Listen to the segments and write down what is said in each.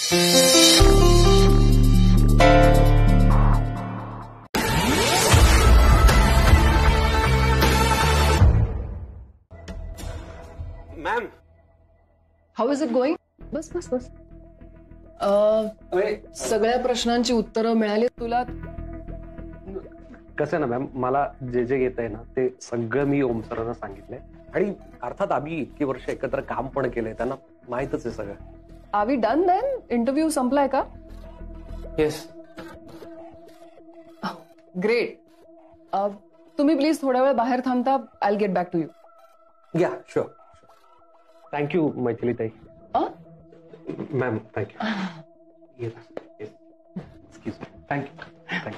Ma'am, how is it going? बस बस बस. सगळ्या प्रश्नांची उत्तरं मिळाली तुला? कसं ना मॅम, मला जे जे येत आहे ना ते सगळं मी ओम सरांना सांगितलंय आणि अर्थात आम्ही इतकी वर्ष एकत्र काम पण केलंय, त्यांना माहितच आहे सगळं. Are we done then? Interview संपलाय का? येस. ग्रेट. तुम्ही प्लीज थोड्या वेळ बाहेर थांबता. I will get back to you. Yeah sure. Thank you Maithili ताई. Ma'am thank you. Excuse me. Thank you.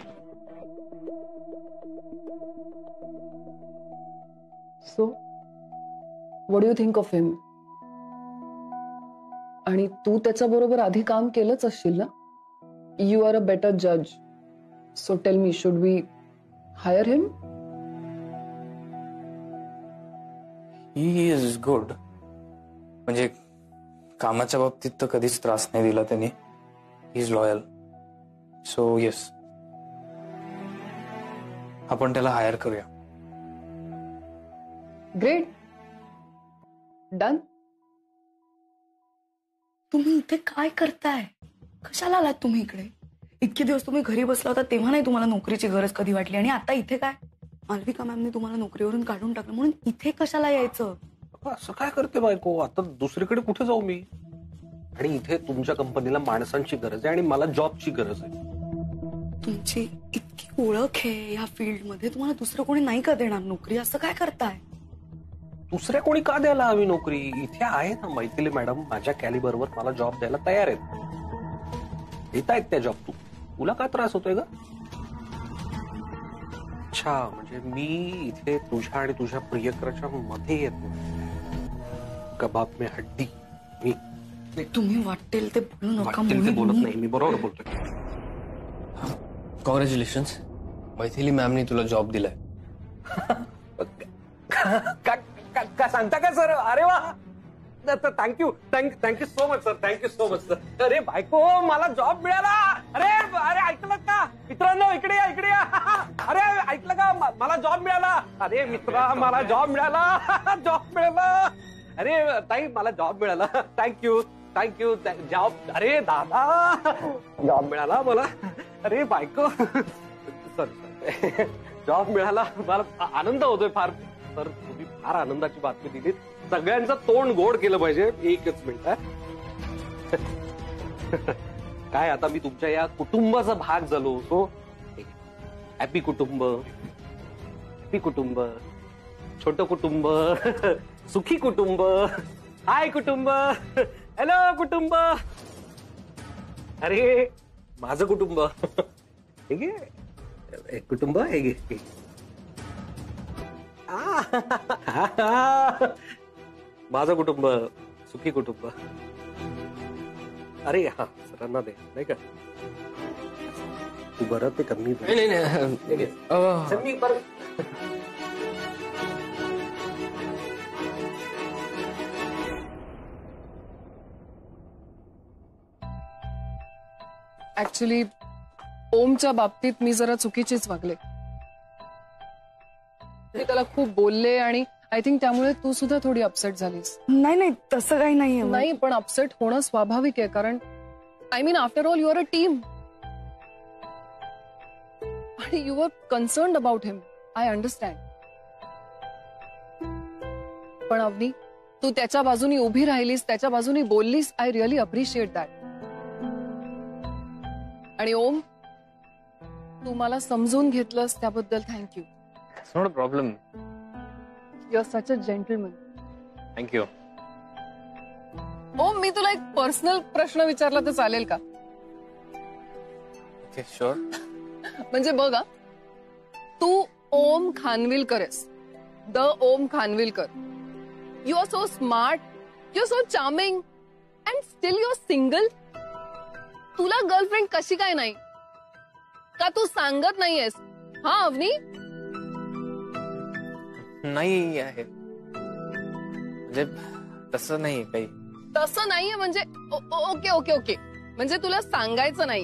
So what do you think of him? आणि तू त्याच्याबरोबर आधी काम केलंच असशील ना? यू आर अ बेटर जज. So tell me, should we hire him? He is good. म्हणजे कामाच्या बाबतीत तर कधीच त्रास नाही दिला त्यांनी. He is loyal. So yes, आपण त्याला हायर करूया. ग्रेट. डन. तुम्ही इथे काय करताय? कशाला आलात तुम्ही इकडे? इतके दिवस तुम्ही घरी बसला होता तेव्हा नाही तुम्हाला नोकरीची गरज कधी वाटली, आणि आता इथे काय? मालविका मॅमने तुम्हाला नोकरीवरून काढून टाकलं, म्हणून इथे कशाला यायचं? असं काय करते बायको? आता दुसरीकडे कुठे जाऊ मी? आणि इथे तुमच्या कंपनीला माणसांची गरज आहे आणि मला जॉबची गरज आहे. तुमची इतकी ओळख आहे या फील्डमध्ये, तुम्हाला दुसरं कोणी नाही का देणार नोकरी? असं काय करताय? दुसऱ्या कोणी का द्यायला हवी नोकरी? इथे आहे ना मैथिली मॅडम, माझ्या कॅलिबरवर मला जॉब द्यायला तयार आहेत. देत आहेत त्या जॉब. तुला काय त्रास होतोय ग? अच्छा, म्हणजे मी इथे तुझ्या आणि तुझ्या प्रियकराच्या मध्ये येतो. कबाब में हड्डी. मी तुम्ही वाटेल ते बोलू नका. बोलत नाही मी, बरोबर बोलतोय. कॉंग्रॅच्युलेशन्स, मैथिली मॅमनी तुला जॉब दिलाय. का सांगता का सर? अरे वा, thank you so much sir. Thank you so much sir. अरे बायको, मला जॉब मिळाला. अरे अरे ऐकलं का मित्रांनो? इकडे या, इकडे या. अरे ऐकलं का? मला जॉब मिळाला. अरे मित्रा, मला जॉब मिळाला. जॉब मिळाला. अरे ताई, मला जॉब मिळाला. Thank you job. अरे दादा, जॉब मिळाला मला. अरे बायको, सॉरी, जॉब मिळाला. मला आनंद होतोय फार. तर तुम्ही फार आनंदाची बातमी दिली. सगळ्यांचं तोंड गोड केलं पाहिजे. एकच मिनिट. काय आता मी तुमच्या या कुटुंबाचा भाग झालो. सो हॅपी कुटुंब, हॅपी कुटुंब, छोटं कुटुंब, सुखी कुटुंब, हाय कुटुंब, हॅलो कुटुंब. अरे माझं कुटुंब हे घे, एक कुटुंब हे घे. माझं कुटुंब, सुखी कुटुंब. अरे हा, सरांना दे नाही का? तू बरं ते कमी ऍक्च्युली ओमच्या बाबतीत मी जरा चुकीचीच वागले. मी त्याला खूप बोलले आणि आय थिंक त्यामुळे तू सुद्धा थोडी अपसेट झालीस. नाही तसं काही नाहीये. नाही, पण अपसेट होणं स्वाभाविक आहे, कारण I mean after all you are a team आणि you are concerned about him. I understand. पण अवनी, तू त्याच्या बाजूनी उभी राहिलीस, त्याच्या बाजूनी बोललीस. I really appreciate that. आणि ओम, तू मला समजून घेतलंस त्याबद्दल thank you. It's not a problem. You are such a gentleman. Thank you. Om, मी तुला एक पर्सनल प्रश्न विचारला तर चालेल का? Okay, sure. म्हणजे बघा, तू ओम खानविलकर आहेस, the Om Khanvilkar. You are so smart, you are so charming and still you are single. तुला गर्लफ्रेंड कशी काय नाही? का तू सांगत नाहीयेस? हा अवनी? नाही आहे, म्हणजे तसं नाही काही. तसं नाहीये म्हणजे ओके ओके ओके. म्हणजे तुला सांगायचं नाही.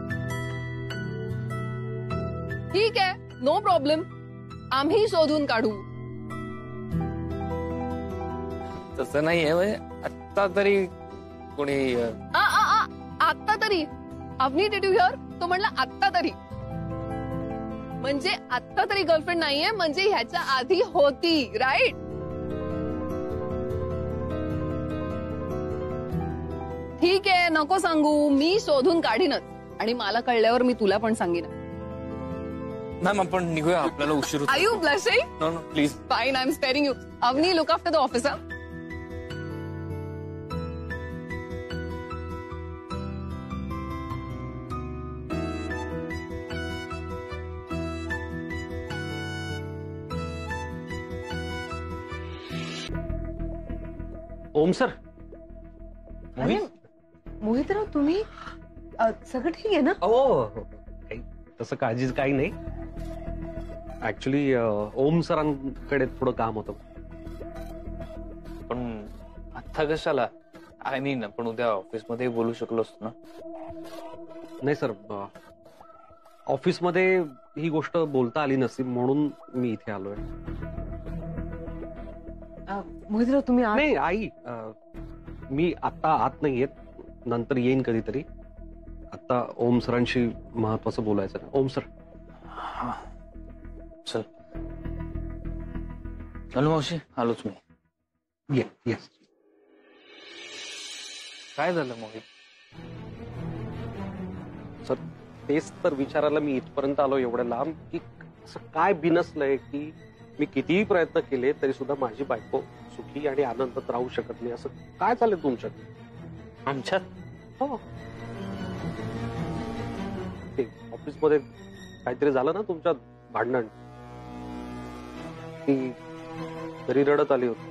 ठीक आहे, नो प्रॉब्लेम, आम्ही शोधून काढू. तसं नाहीये म्हणजे आत्ता तरी कोणी आत्ता तरी अवनी डिड यू हिअर? तो म्हणला आत्ता तरी. म्हणजे आत्ता तरी गर्लफ्रेंड नाहीये, म्हणजे ह्याच्या आधी होती, राईट? ठीक आहे, नको सांगू, मी शोधून काढीनच. आणि मला कळल्यावर मी तुला पण सांगेन. मॅम आपण निघूया, आपल्याला उशीर होतो. Are you blushing? No no please. Fine, I am sparing you. Avani, look after the office. Om sir. Mohitrao, तुम्ही सगळं ठीक आहे ना? हो, तसं काळजीच काही नाही. ऍक्च्युली ओम सरांकडे थोडं काम होतं. पण आता कशाला? आय मीन आपण उद्या ऑफिसमध्ये बोलू शकलो असतो ना. नाही सर, ऑफिसमध्ये ही गोष्ट बोलता आली नसती म्हणून मी इथे आलोय. मोहितराव, तुम्ही नाही आई, मी आता आत नाही येत, नंतर येईन कधीतरी. आता ओम सरांशी महत्वाचं बोलायचं ना. ओम सर. चल हॅलो मावशी, आलोच मी. येस. काय झालं मोहित? सर, तेच तर विचारायला मी इथपर्यंत आलो एवढ्या लांब, की असं काय बिनसलंय की मी कितीही प्रयत्न केले तरी सुद्धा माझी बायको सुखी आणि आनंदात राहू शकत नाही. असं काय चालेल तुमच्यात? आमच्यात? हो, ते ऑफिसमध्ये काहीतरी झालं ना तुमच्यात, भांडण, ती तरी रडत आली होती.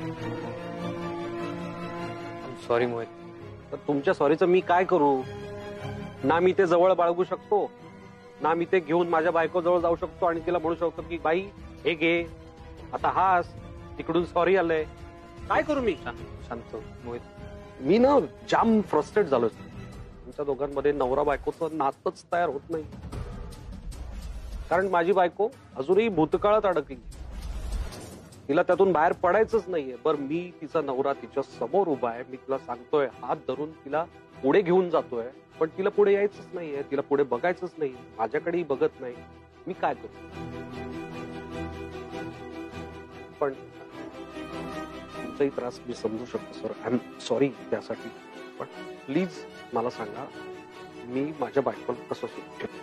सॉरी मोहित. तर तुमच्या सॉरीचं मी काय करू? ना मी ते जवळ बाळगू शकतो, ना मी ते घेऊन माझ्या बायको जवळ जाऊ शकतो आणि तिला म्हणू शकतो की बाई हे घे, आता हास, तिकडून सॉरी आलंय. काय करू मी? शांत मोहित. मी ना जाम फ्रस्ट्रेट झालोय. तुमच्या दोघांमध्ये नवरा बायकोचं नातच तयार होत नाही. कारण माझी बायको अजूनही भूतकाळात अडकली, तिला त्यातून बाहेर पडायचंच नाहीये. बरं, मी तिचा नवरा तिच्या समोर उभा आहे, मी तिला सांगतोय, हात धरून तिला पुढे घेऊन जातोय, पण तिला पुढे यायचंच नाहीये, तिला पुढे बघायचंच नाही, माझ्याकडेही बघत नाही. मी काय करू? पण तुमचाही त्रास मी समजू शकतो सर, आय एम सॉरी त्यासाठी. पण प्लीज मला सांगा, मी माझ्या बायकोला कसं सोडू शकतो?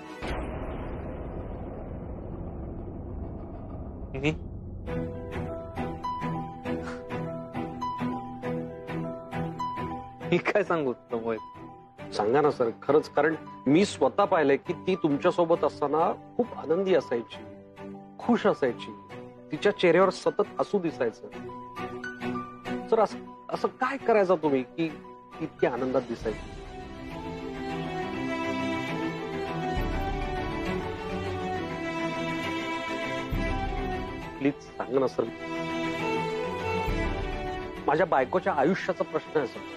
मी काय सांगू मोहित? सांगा ना सर, खरंच. कारण मी स्वतः पाहिलंय की ती तुमच्यासोबत असताना खूप आनंदी असायची, खुश असायची, तिच्या चेहऱ्यावर सतत हसू दिसायचं. सर, असं काय करायचं तुम्ही की इतकी आनंदात दिसायची? प्लीज सांगा ना सर. माझ्या बायकोच्या आयुष्याचा प्रश्न आहे सर.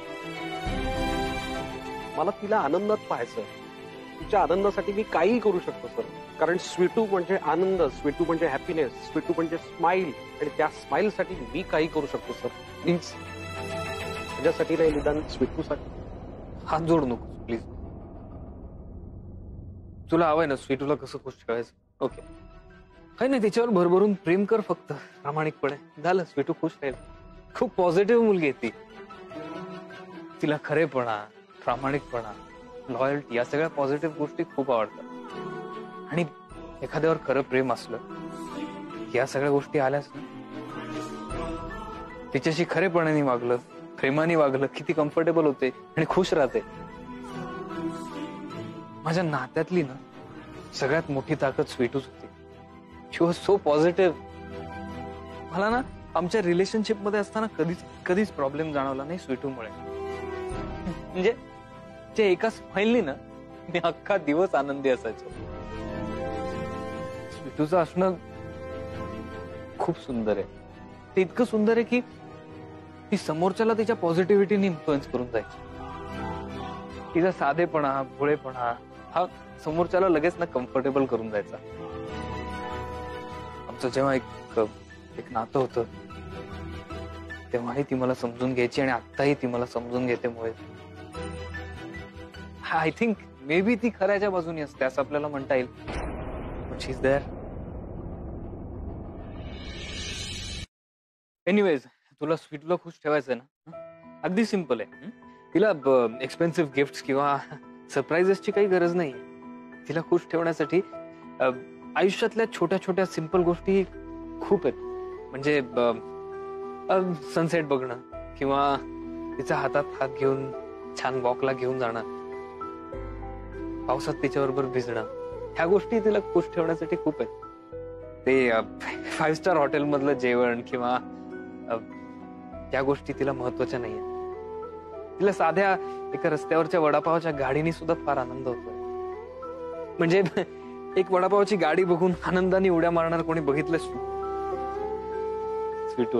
मला तिला आनंदात पाहायचं. तिच्या आनंदासाठी मी काहीही करू शकतो सर. कारण स्वीटू म्हणजे आनंद, स्वीटू म्हणजे हॅपीनेस, स्वीटू म्हणजे स्माइल, आणि त्या स्माइल साठी मी काही करू शकतो सर. प्लीज माझ्यासाठी नाही, निदान स्वीटूसाठी. हात जोडू नको प्लीज. तुला हवंय ना स्वीटूला कसं खुश करायचं? ओके, काही नाही, तिच्यावर भरभरून प्रेम कर फक्त, प्रामाणिकपणे. झालं, स्वीटू खुश राहील. खूप पॉझिटिव्ह मुलगी आहे ती. तिला खरेपणा, प्रामाणिकपणा, लॉयल्टी या सगळ्या पॉझिटिव्ह गोष्टी खूप आवडतात. आणि एखाद्यावर खरं प्रेम असलं, या सगळ्या गोष्टी आल्याच ना, तिच्याशी खरेपणाने वागलं, प्रेमाने वागलं, किती कम्फर्टेबल होते आणि खुश राहते. माझ्या नात्यातली ना सगळ्यात मोठी ताकद स्वीटूच होती. She was so positive. मला ना आमच्या रिलेशनशिप मध्ये असताना कधीच प्रॉब्लेम जाणवला नाही स्वीटूमुळे. म्हणजे जे एका स्माइलनी ना मी अख्खा दिवस आनंदी असायचो. स्वीटूचं असणं खूप सुंदर आहे. ते इतकं सुंदर आहे की ती समोरच्याला तिच्या पॉझिटिव्हिटीने इन्फ्लुएन्स करून जायची. तिचा साधेपणा, भोळेपणा हा समोरच्याला लगेच ना कम्फर्टेबल करून जायचा. आमचं जेव्हा एक नातं होतं तेव्हाही ती मला समजून घ्यायची आणि आत्ताही ती मला समजून घेते. मुळे आय थिंक मे बी ती खऱ्याच्या बाजूनी असते असं आपल्याला म्हणता येईल. But she is there. Anyways, तुला स्वीटूला खुश ठेवायचंय ना, अगदी सिम्पल आहे. तिला एक्सपेन्सिव्ह गिफ्ट किंवा सरप्राइजेसची काही गरज नाही. तिला खुश ठेवण्यासाठी आयुष्यातल्या छोट्या छोट्या सिंपल गोष्टी खूप आहेत. म्हणजे सनसेट बघणं किंवा तिच्या हातात हात घेऊन छान वॉकला घेऊन जाणं, पावसात तिच्याबरोबर भिजणं, ह्या गोष्टी तिला खुश ठेवण्यासाठी खूप आहेत. ते 5 स्टार हॉटेल मधलं जेवण किंवा त्या गोष्टी तिला महत्वाच्या नाहीये. तिला साध्या एका रस्त्यावरच्या वडापावच्या गाडीने सुद्धा फार आनंद होतोय. म्हणजे एक वडापावची गाडी बघून आनंदाने उड्या मारणार कोणी बघितलं स्वीटवर?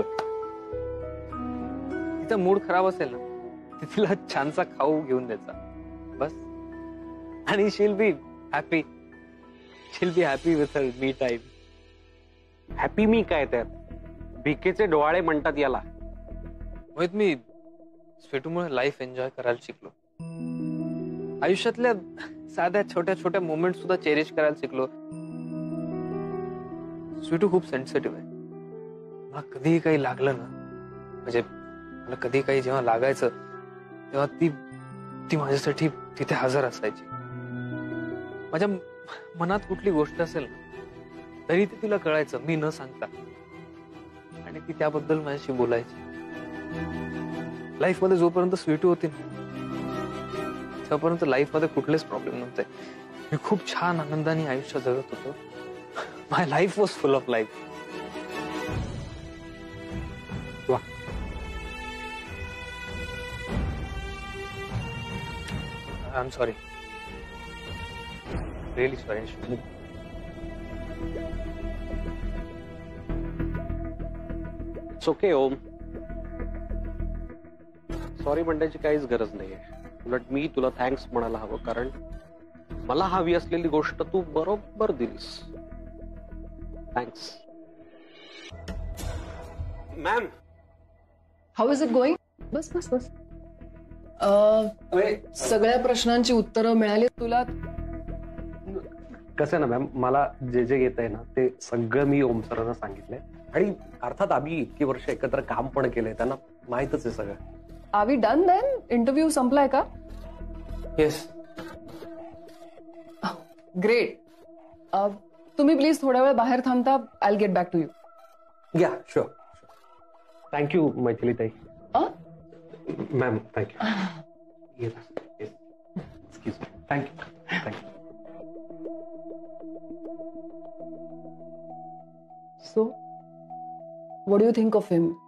तिचा मूड खराब असेल ना, तिला छानसा खाऊ घेऊन द्यायचा बस, आणि she'll be happy. She'll be happy with her me time. Happy मी काय त्यात? भिकेचे डोहाळे म्हणतात याला. मोहित, मी स्वीटूमुळे लाईफ एन्जॉय करायला शिकलो. आयुष्यातल्या साध्या छोट्या छोट्या मोमेंट सुद्धा चेरिश करायला शिकलो. स्वीटू खूप सेन्सिटिव्ह आहे. मला कधीही काही लागलं ना, म्हणजे मला कधी काही जेव्हा लागायचं तेव्हा ती माझ्यासाठी तिथे हजर असायची. माझ्या मनात कुठली गोष्ट असेल ना तरी ते तिला कळायचं मी न सांगता, आणि ती त्याबद्दल माझ्याशी बोलायची. लाईफ मध्ये जोपर्यंत स्वीटू होती तोपर्यंत लाईफ मध्ये कुठलेच प्रॉब्लेम नव्हते. मी खूप छान आनंदाने आयुष्य जगत होतो. My life was full of life. वा, I am sorry, really sorry. It's okay Om. Sorry म्हणण्याची काहीच गरज नाहीये. उलट मी तुला थँक्स म्हणायला हवं, कारण मला हवी असलेली गोष्ट तू बरोबर दिलीस. Thanks ma'am. How is it going? बस बस बस. सगळ्या प्रश्नांची उत्तरं मिळाली तुला? कसं आहे ना मॅम, मला जे जे येत आहे ना ते सगळं मी ओम सरांना सांगितलंय, आणि अर्थात आम्ही इतकी वर्ष एकत्र काम पण केलंय, त्यांना माहितच आहे सगळं. Are we done then? Interview संपलाय का? येस. ग्रेट. तुम्ही प्लीज थोड्या वेळ बाहेर थांबता. I get back to you. Yeah sure. Thank you Maithili ताई. Ma'am thank you. Thank you. So what do you think of him?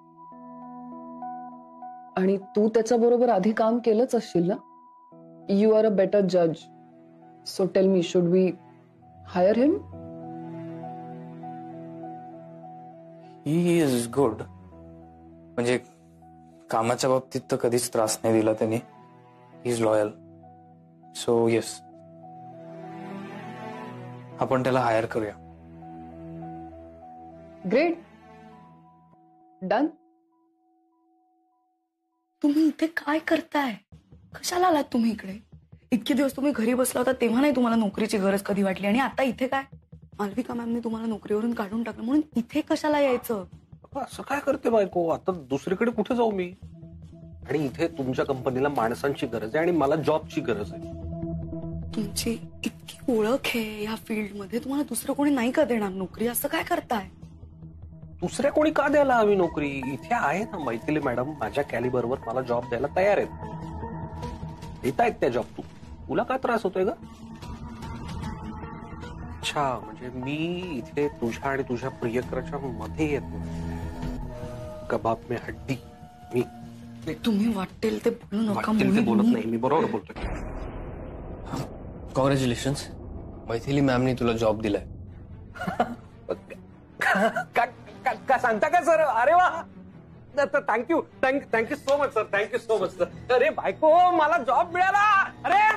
आणि तू त्याच्याबरोबर आधी काम केलंच असशील ना? यू आर अ बेटर जज. So tell me, should we hire him? He is good. म्हणजे कामाच्या बाबतीत तर कधीच त्रास नाही दिला त्यांनी. He is loyal. So yes, आपण त्याला हायर करूया. ग्रेट. डन. तुम्ही इथे काय करताय? कशाला आलात तुम्ही इकडे? इतके दिवस तुम्ही घरी बसला होता तेव्हा नाही तुम्हाला नोकरीची गरज कधी वाटली, आणि आता इथे काय? मालविका मॅमने तुम्हाला नोकरीवरून काढून टाकलं, म्हणून इथे कशाला यायचं? असं काय करते बायको? आता दुसरीकडे कुठे जाऊ मी? आणि इथे तुमच्या कंपनीला माणसांची गरज आहे आणि मला जॉबची गरज आहे. तुमची इतकी ओळख आहे या फील्डमध्ये, तुम्हाला दुसरं कोणी नाही का देणार नोकरी? असं काय करताय? दुसऱ्या कोणी का द्यायला हवी नोकरी? इथे आहे ना मैथिली मॅडम, माझ्या कॅलिबरवर मला जॉब द्यायला तयार आहेत. देत आहेत त्या जॉब. तुला काय त्रास होतोय ग? अच्छा, म्हणजे मी इथे तुझ्या आणि तुझ्या प्रियकराच्या मध्ये येतो. कबाब में हड्डी. मी तुम्ही वाटेल ते बोलू नका. वाटेल ते बोलत नाही, मी बरोबर बोलतोय. कॉंग्रॅच्युलेशन्स, मैथिली मॅमनी तुला जॉब दिलाय. का सांगता का सर? अरे वा, thank you so much sir. Thank you so much sir. अरे बायको, मला जॉब मिळाला. अरे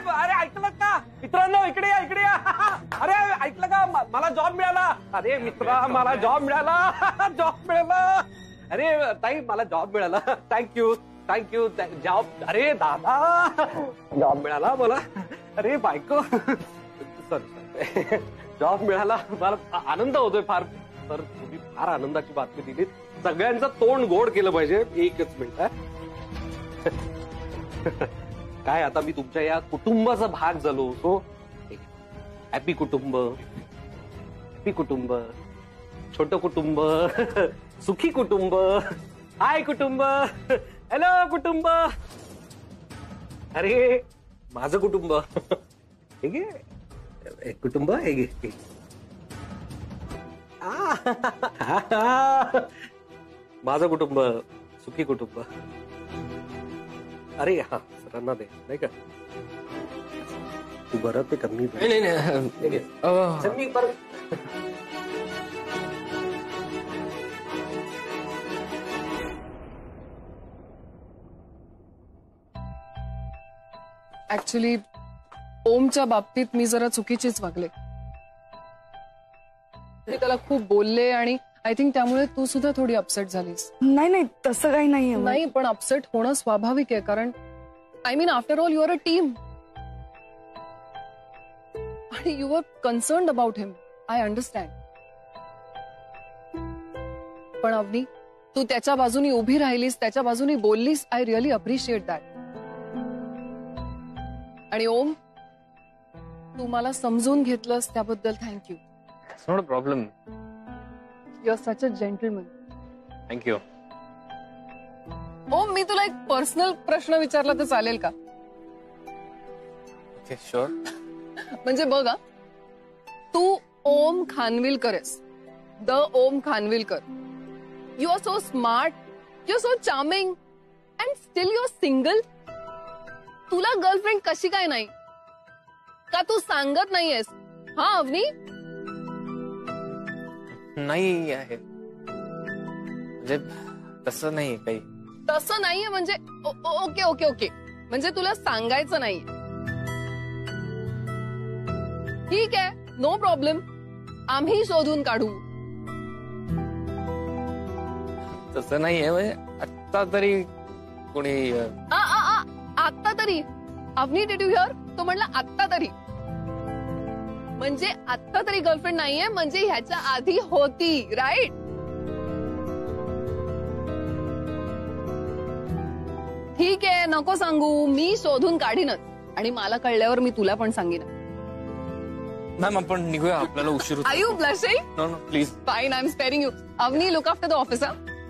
मित्रांनो इकडे या इकडे या. अरे ऐकलं का मला जॉब मिळाला. अरे मित्रा मला जॉब मिळाला. जॉब मिळाला. अरे ताई मला जॉब मिळाला. Thank you thank you. जॉब. अरे दादा जॉब मिळाला मला. अरे बायको सॉरी जॉब मिळाला. मला आनंद होतोय फार. तर तुम्ही फार आनंदाची बातमी दिली. सगळ्यांचं तोंड गोड केलं पाहिजे. एकच मिनिट. काय आता मी तुमच्या या कुटुंबाचा भाग झालो. सो हॅपी कुटुंब. हॅपी कुटुंब. छोटं कुटुंब. सुखी कुटुंब. हाय कुटुंब. हॅलो कुटुंब. अरे माझं कुटुंब. हे घे एक कुटुंब. हे घे. माझं कुटुंब. सुखी कुटुंब. अरे हा सरांना दे नाही का. तू बरं ते कमी. ऍक्च्युली ओमच्या बाबतीत मी जरा चुकीचीच वागले. मी त्याला खूप बोलले आणि आय थिंक त्यामुळे तू सुद्धा थोडी अपसेट झालीस. नाही नाही तसं काही नाहीये. नाही पण अपसेट होणं स्वाभाविक आहे कारण I mean after all your a team आणि you are concerned about him. I understand. पण अवनी तू त्याच्या बाजूनी उभी राहिलीस, त्याच्या बाजूनी बोललीस. I really appreciate that. आणि ओम तू मला समजून घेतलंस त्याबद्दल thank you. It's not a problem. You are such a gentleman. Thank you. Om मी तुला एक पर्सनल प्रश्न विचारला तर चालेल का? Okay sure. म्हणजे बघ हा, तू ओम खानविलकर आहेस. The Om Khanvilkar. You are so smart. You are so charming and still you are single. तुला गर्लफ्रेंड कशी काय नाही? का तू सांगत नाहीयेस? हा अवनी. नाही आहे म्हणजे तसं नाही काही. तसं नाहीये म्हणजे ओके ओके ओके म्हणजे तुला सांगायचं नाही. ठीक आहे नो प्रॉब्लेम. आम्ही शोधून काढू. तसं नाहीये म्हणजे आता तरी कोणी आत्ता तरी. Avani did you hear? तो म्हणला आत्ता तरी. म्हणजे आत्ता तरी गर्लफ्रेंड नाहीये म्हणजे ह्याच्या आधी होती. राईट. ठीक आहे नको सांगू. मी शोधून काढीनच आणि मला कळल्यावर मी तुला पण सांगेन. मॅम आपण निघूया. आपल्याला उशीर होतो. Are you blushing? No no please. Fine I am sparing you. Avani look after the office.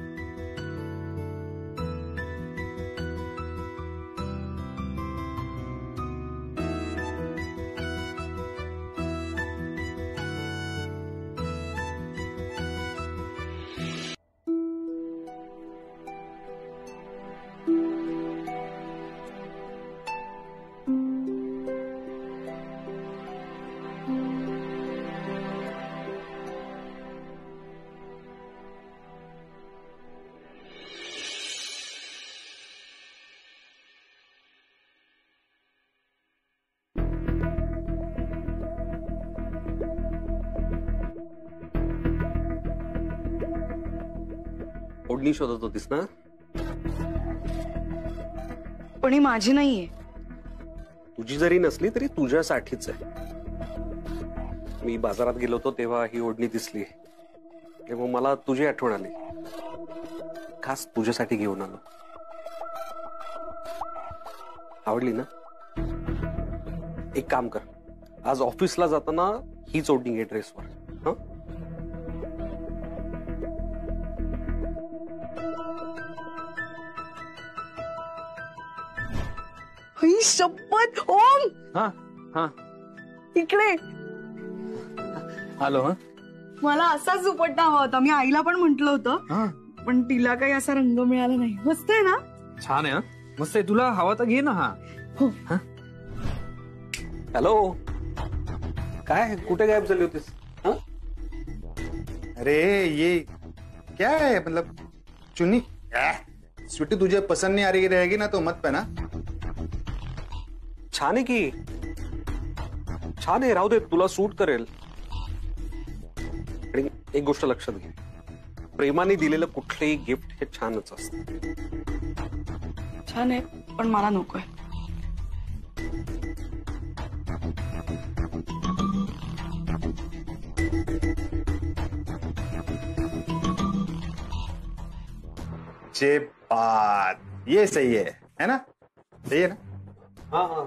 ओढणी शोधत होतीस ना? पण ही माझी नाहीये. तुझी जरी नसली तरी तुझ्यासाठीच आहे. मी बाजारात गेलो होतो तेव्हा ही ओढणी दिसली तेव्हा मला तुझी आठवण आली. खास तुझ्यासाठी घेऊन आलो. आवडली ना? एक काम कर, आज ऑफिसला जाताना हीच ओढणी घे ड्रेसवर. हं? ही शपथ. ओम हा हा इकडे. आलो. हा मला असाच दुपट्टा हवा होता. मी आईला पण म्हंटल होतं पण तिला काही असा रंग मिळाला नाही. मस्त आहे ना? छान आहे. मस्त आहे. तुला हवा तर घे ना. हा हो. हॅलो काय कुठे गायब झाली होतीस? हं? अरे ये क्या है मतलब चुन्नी स्वीटी तुझे पसंद नहीं आ रही रहेगी ना तो मत पहना. छान आहे की. छान आहे, राहू दे, तुला सूट करेल. आणि एक गोष्ट लक्षात घे, प्रेमाने दिलेलं कुठलंही गिफ्ट हे छानच असतं. छान आहे पण मला नकोय. जे बात, ये सही है ना? सही है ना? हा हा.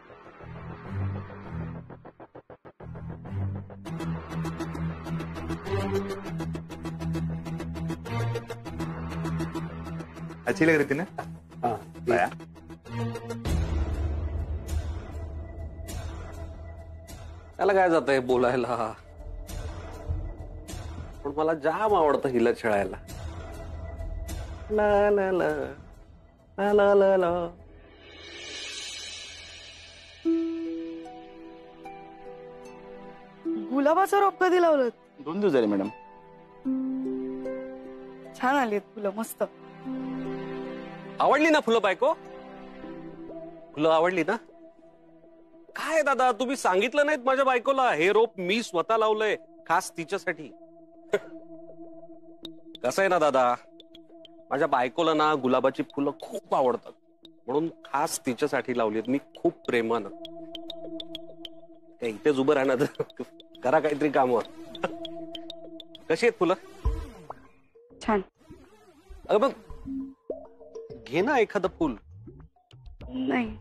अच्छी लग रही थी ना? हा. लाया? त्याला काय जातंय बोलायला, पण मला जाम आवडतं हिला खेळायला. ला ला ला ला ला ला ला. गुलाबाचं रोप कधी लावलं? 2 दिवस झाले मॅडम. छान आली फुलं, मस्त. आवडली ना फुलं बायको? फुलं आवडली ना? काय दादा, तुम्ही सांगितलं नाहीत माझ्या बायकोला हे रोप मी स्वतः लावलंय खास तिच्यासाठी. कसं आहे ना दादा, माझ्या बायकोला ना गुलाबाची फुलं खूप आवडतात, म्हणून खास तिच्यासाठी लावलीत मी, खूप प्रेमानं. इथेच उभं राहणार, करा काहीतरी काम. कशी आहेत फुलं? छान. अगं मग घे ना एखादं फुल. नाही,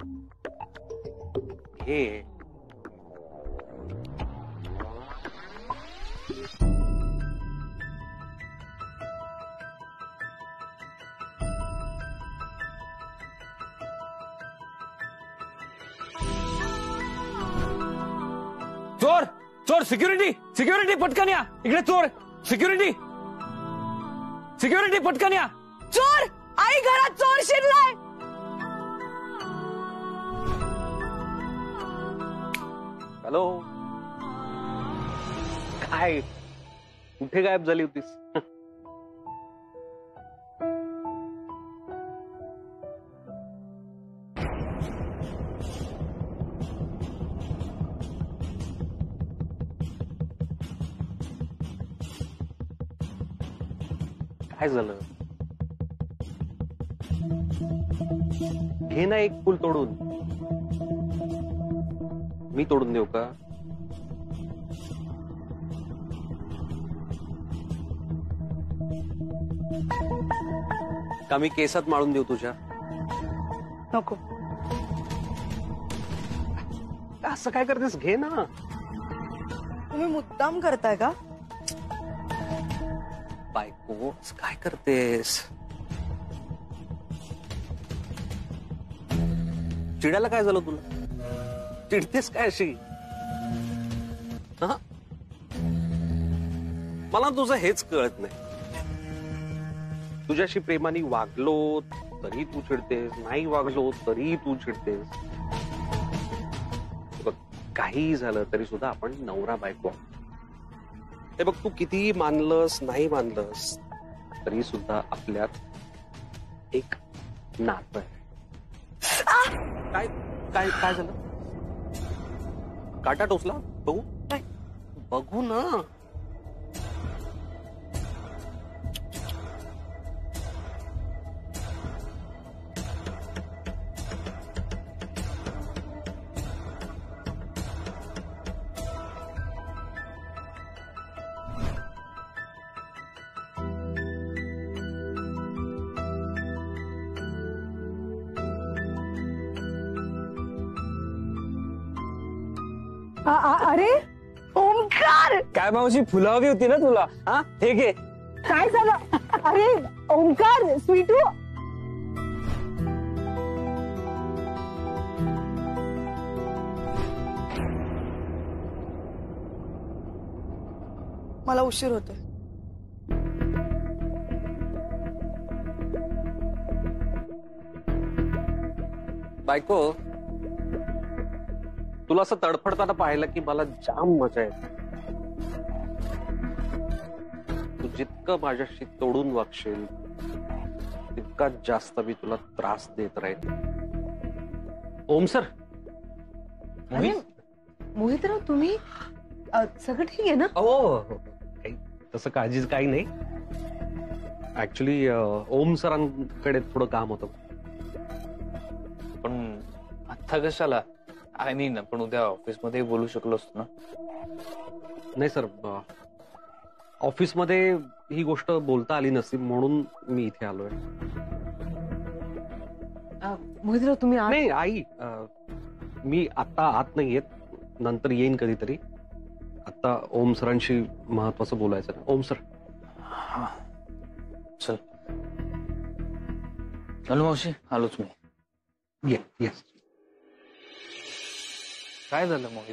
घे. चोर चोर, सिक्युरिटी सिक्युरिटी, पटकन या इकडे. चोर, सिक्युरिटी सिक्युरिटी, पटकन या. चोर! आई, घरात चोर शिरलाय. हॅलो, काय कुठे गायब झाली होतीस? काय झालं? घे ना एक फुल तोडून. मी तोडून देऊ का? का मी केसात माळून देऊ तुझ्या? नको. असं काय करतेस? घे ना. तुम्ही मुद्दाम करताय का? बायको, काय करतेस? चिडायला काय झालं तुला? चिडतेस काय अशी? हा? मला तुझं हेच कळत नाही. तुझ्याशी प्रेमाने वागलो तरी तू चिडतेस, नाही वागलो तरी तू चिडतेस. बघ, काही झालं तरी सुद्धा आपण नवरा बायको. हे बघ, तू कितीही मानलंस नाही मानलंस तरी सुद्धा आपल्यात एक नातं आहे. काय काय काय झालं? काटा टोचला? बघू. बघू ना. अरे ओमकार, काय मावशी, फुलं हवी होती ना तुला? हा, हे घे. काय झालं? अरे ओमकार, स्वीटू. मला उशीर होतोय. बायको, तुला असं तडफडताना पाहिलं की मला जाम मजा येते. तू जितकं माझ्याशी तोडून वागशील तितका जास्त मी तुला त्रास देत राहील. ओम सर, अरे मोहितराव तुम्ही सगळं ठीक आहे ना? हो काही तसं काळजीच काही नाही. ऍक्च्युली ओम सरांकडे थोडं काम होतं. पण आता कशाला? आय मीन आपण उद्या ऑफिसमध्ये बोलू शकलो असतो ना. नाही सर, ऑफिसमध्ये ही गोष्ट बोलता आली नसती म्हणून मी इथे आलोय. मोहितराव तुम्ही आत- नाही आई, मी आता आत नाही येत, नंतर येईन कधीतरी. आता ओम सरांशी महत्वाचं बोलायचं ना. ओम सर. चल हॅलो मावशी, आलोच मी. येस. काय झालं मोहित?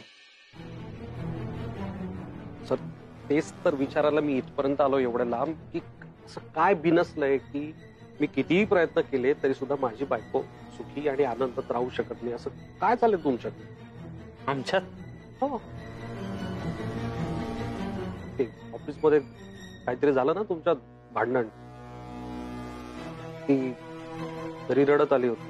सर तेच तर विचारायला मी इथपर्यंत आलो एवढ्या लांब, की असं काय बिनसलंय की मी कितीही प्रयत्न केले तरी सुद्धा माझी बायको सुखी आणि आनंदात राहू शकत नाही. असं काय चाललंय तुमच्यात? आमच्यात? हो, ते ऑफिसमध्ये काहीतरी झालं ना तुमच्यात, भांडण. ती तरी रडत आली होती.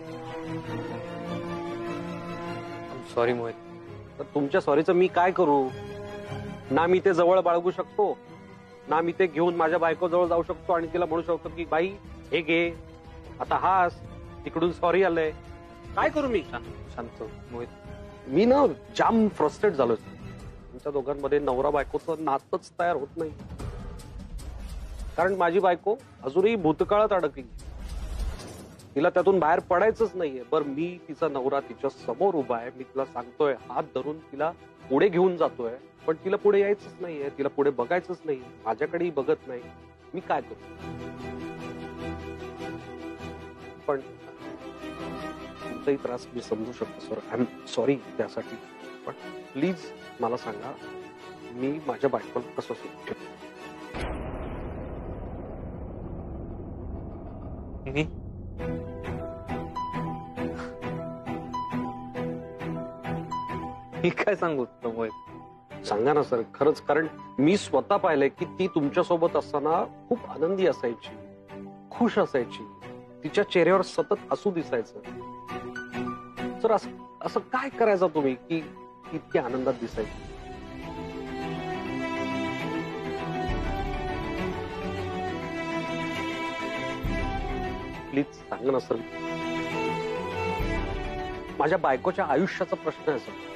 सॉरी मोहित. तर तुमच्या सॉरीचं मी काय करू? ना मी ते जवळ बाळगू शकतो, ना मी ते घेऊन माझ्या बायको जवळ जाऊ शकतो आणि तिला म्हणू शकतो की बाई हे घे, आता हास, तिकडून सॉरी आलंय. काय करू मी? शांत मोहित. मी ना जाम फ्रस्ट्रेट झालोय. तुमच्या दोघांमध्ये नवरा बायकोचं नातच तयार होत नाही. कारण माझी बायको अजूनही भूतकाळात अडकली. तिला त्यातून बाहेर पडायचंच नाहीये. बरं, मी तिचा नवरा तिच्या समोर उभा आहे, मी तिला सांगतोय, हात धरून तिला पुढे घेऊन जातोय, पण तिला पुढे यायचंच नाहीये, तिला पुढे बघायचंच नाही, माझ्याकडेही बघत नाही. मी काय करू? पण तुमचाही त्रास मी समजू शकतो सर. आय एम सॉरी त्यासाठी. पण प्लीज मला सांगा, मी माझ्या बायकोला कसं सोडू शकतो? मी काय सांगू तुला मोहित? सांगा ना सर, खरंच. कारण मी स्वतः पाहिलंय की ती तुमच्यासोबत असताना खूप आनंदी असायची, खुश असायची, तिच्या चेहऱ्यावर सतत हसू दिसायचं. सर असं काय करायचं तुम्ही की इतकी आनंदात दिसायची? प्लीज सांगा ना सर. माझ्या बायकोच्या आयुष्याचा प्रश्न आहे सर.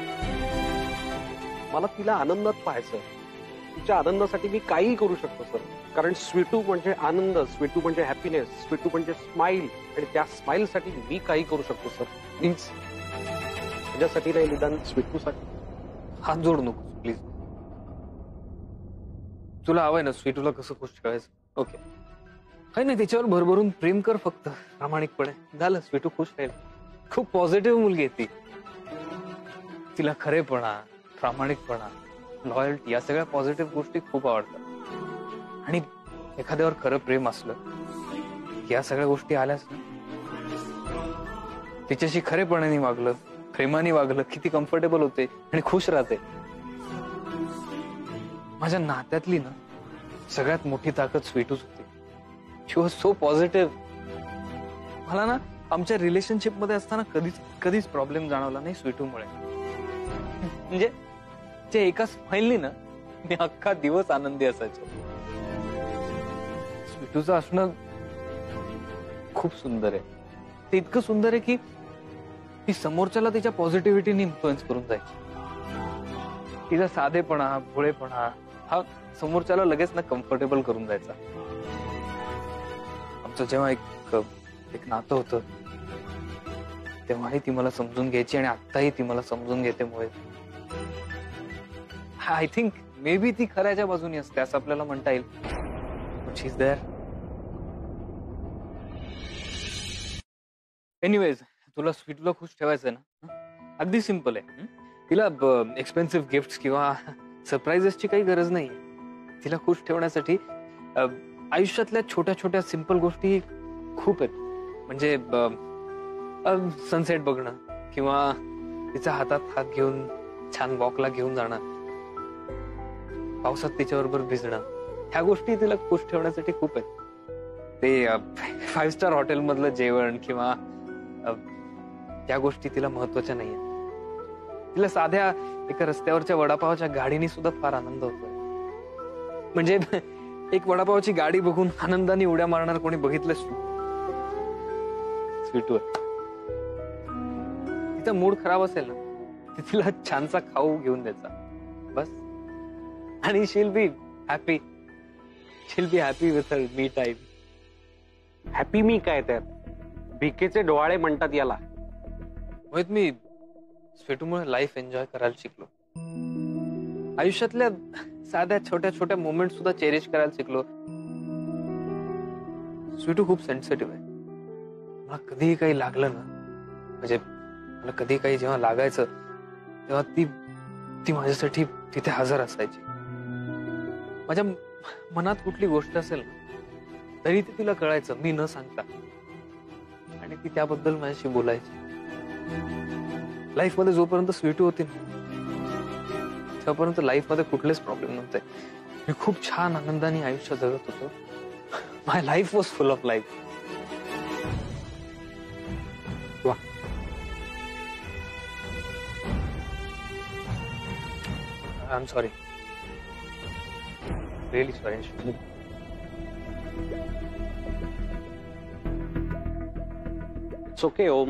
मला तिला आनंदात पाहायचं. तिच्या आनंदासाठी मी काहीही करू शकतो सर. कारण स्वीटू म्हणजे आनंद, स्वीटू म्हणजे हॅपीनेस, स्वीटू म्हणजे स्माइल, आणि त्या स्माइल साठी मी काही करू शकतो सर. प्लीज माझ्यासाठी नाही, निदान स्वीटूसाठी. हात जोडू नको प्लीज. तुला हवंय ना स्वीटूला कसं खुश करायचं? ओके, काही नाही, तिच्यावर भरभरून प्रेम कर फक्त, प्रामाणिकपणे. झालं, स्वीटू खुश राहील. खूप पॉझिटिव्ह मुलगी आहे ती. तिला खरेपणा, प्रामाणिकपणा, लॉयल्टी या सगळ्या पॉझिटिव्ह गोष्टी खूप आवडतात. आणि एखाद्यावर खरं प्रेम असलं, या सगळ्या गोष्टी आल्याच ना. तिच्याशी खरेपणाने वागलं, प्रेमाने वागलं, किती कम्फर्टेबल होते आणि खुश राहते. माझ्या नात्यातली ना सगळ्यात मोठी ताकद स्वीटूच होती. She was so positive. मला ना आमच्या रिलेशनशिप मध्ये असताना कधीच प्रॉब्लेम जाणवला नाही स्वीटूमुळे. म्हणजे जे एका स्माइलनी ना मी अख्खा दिवस आनंदी असायचो. स्वीटूचं असणं खूप सुंदर आहे. ते इतकं सुंदर आहे की ती समोरच्याला तिच्या पॉझिटिव्हिटीने इन्फ्लुएन्स करून जायची. तिचा साधेपणा, भोळेपणा हा समोरच्याला लगेच ना कम्फर्टेबल करून जायचा. आमचं जेव्हा एक नातं होतं तेव्हाही ती मला समजून घ्यायची आणि आत्ताही ती मला समजून घेते. मुळे आय थिंक मे बी ती खऱ्याच्या बाजूनी असते असं आपल्याला म्हणता येईल. But she is there. Anyways, तुला स्वीटूला खुश ठेवायचं ना, अगदी सिम्पल आहे. तिला एक्सपेन्सिव्ह गिफ्ट किंवा सरप्राइजेसची काही गरज नाही. तिला खुश ठेवण्यासाठी आयुष्यातल्या छोट्या छोट्या सिम्पल गोष्टी खूप आहेत. म्हणजे सनसेट बघणं किंवा तिच्या हातात हात घेऊन छान वॉकला घेऊन जाणं, पावसात तिच्याबरोबर भिजणं, ह्या गोष्टी तिला खुश ठेवण्यासाठी खूप आहेत. ते 5 स्टार हॉटेल मधलं जेवण किंवा त्या गोष्टी तिला महत्वाच्या नाहीये. तिला साध्या एका रस्त्यावरच्या वडापावच्या गाडीने सुद्धा फार आनंद होतोय. म्हणजे एक वडापावची गाडी बघून आनंदाने उड्या मारणार कोणी बघितलंच स्वीटू. तिचा मूड खराब असेल ना, तिला छानसा खाऊ घेऊन द्यायचा बस. आणि she'll be happy with her me time. Happy मी काय त्यात, भिकेचे डोहाळे म्हणतात याला. मोहित, मी स्वीटूमुळे लाईफ एन्जॉय करायला शिकलो. आयुष्यातल्या साध्या छोट्या छोट्या मोमेंट सुद्धा चेरिश करायला शिकलो. स्वीटू खूप सेन्सिटिव्ह आहे. मला कधीही काही लागलं ना, म्हणजे मला कधी काही जेव्हा लागायचं तेव्हा ती माझ्यासाठी तिथे हजर असायची. माझ्या मनात कुठली गोष्ट असेल ना, तरी ते तिला कळायचं मी न सांगता, आणि ती त्याबद्दल माझ्याशी बोलायची. लाईफ मध्ये जोपर्यंत स्वीटू होती तोपर्यंत लाईफ मध्ये कुठलेच प्रॉब्लेम नव्हते. मी खूप छान आनंदाने आयुष्य जगत होतो. My life was full of life. वा, I am sorry, really sorry. It's okay Om,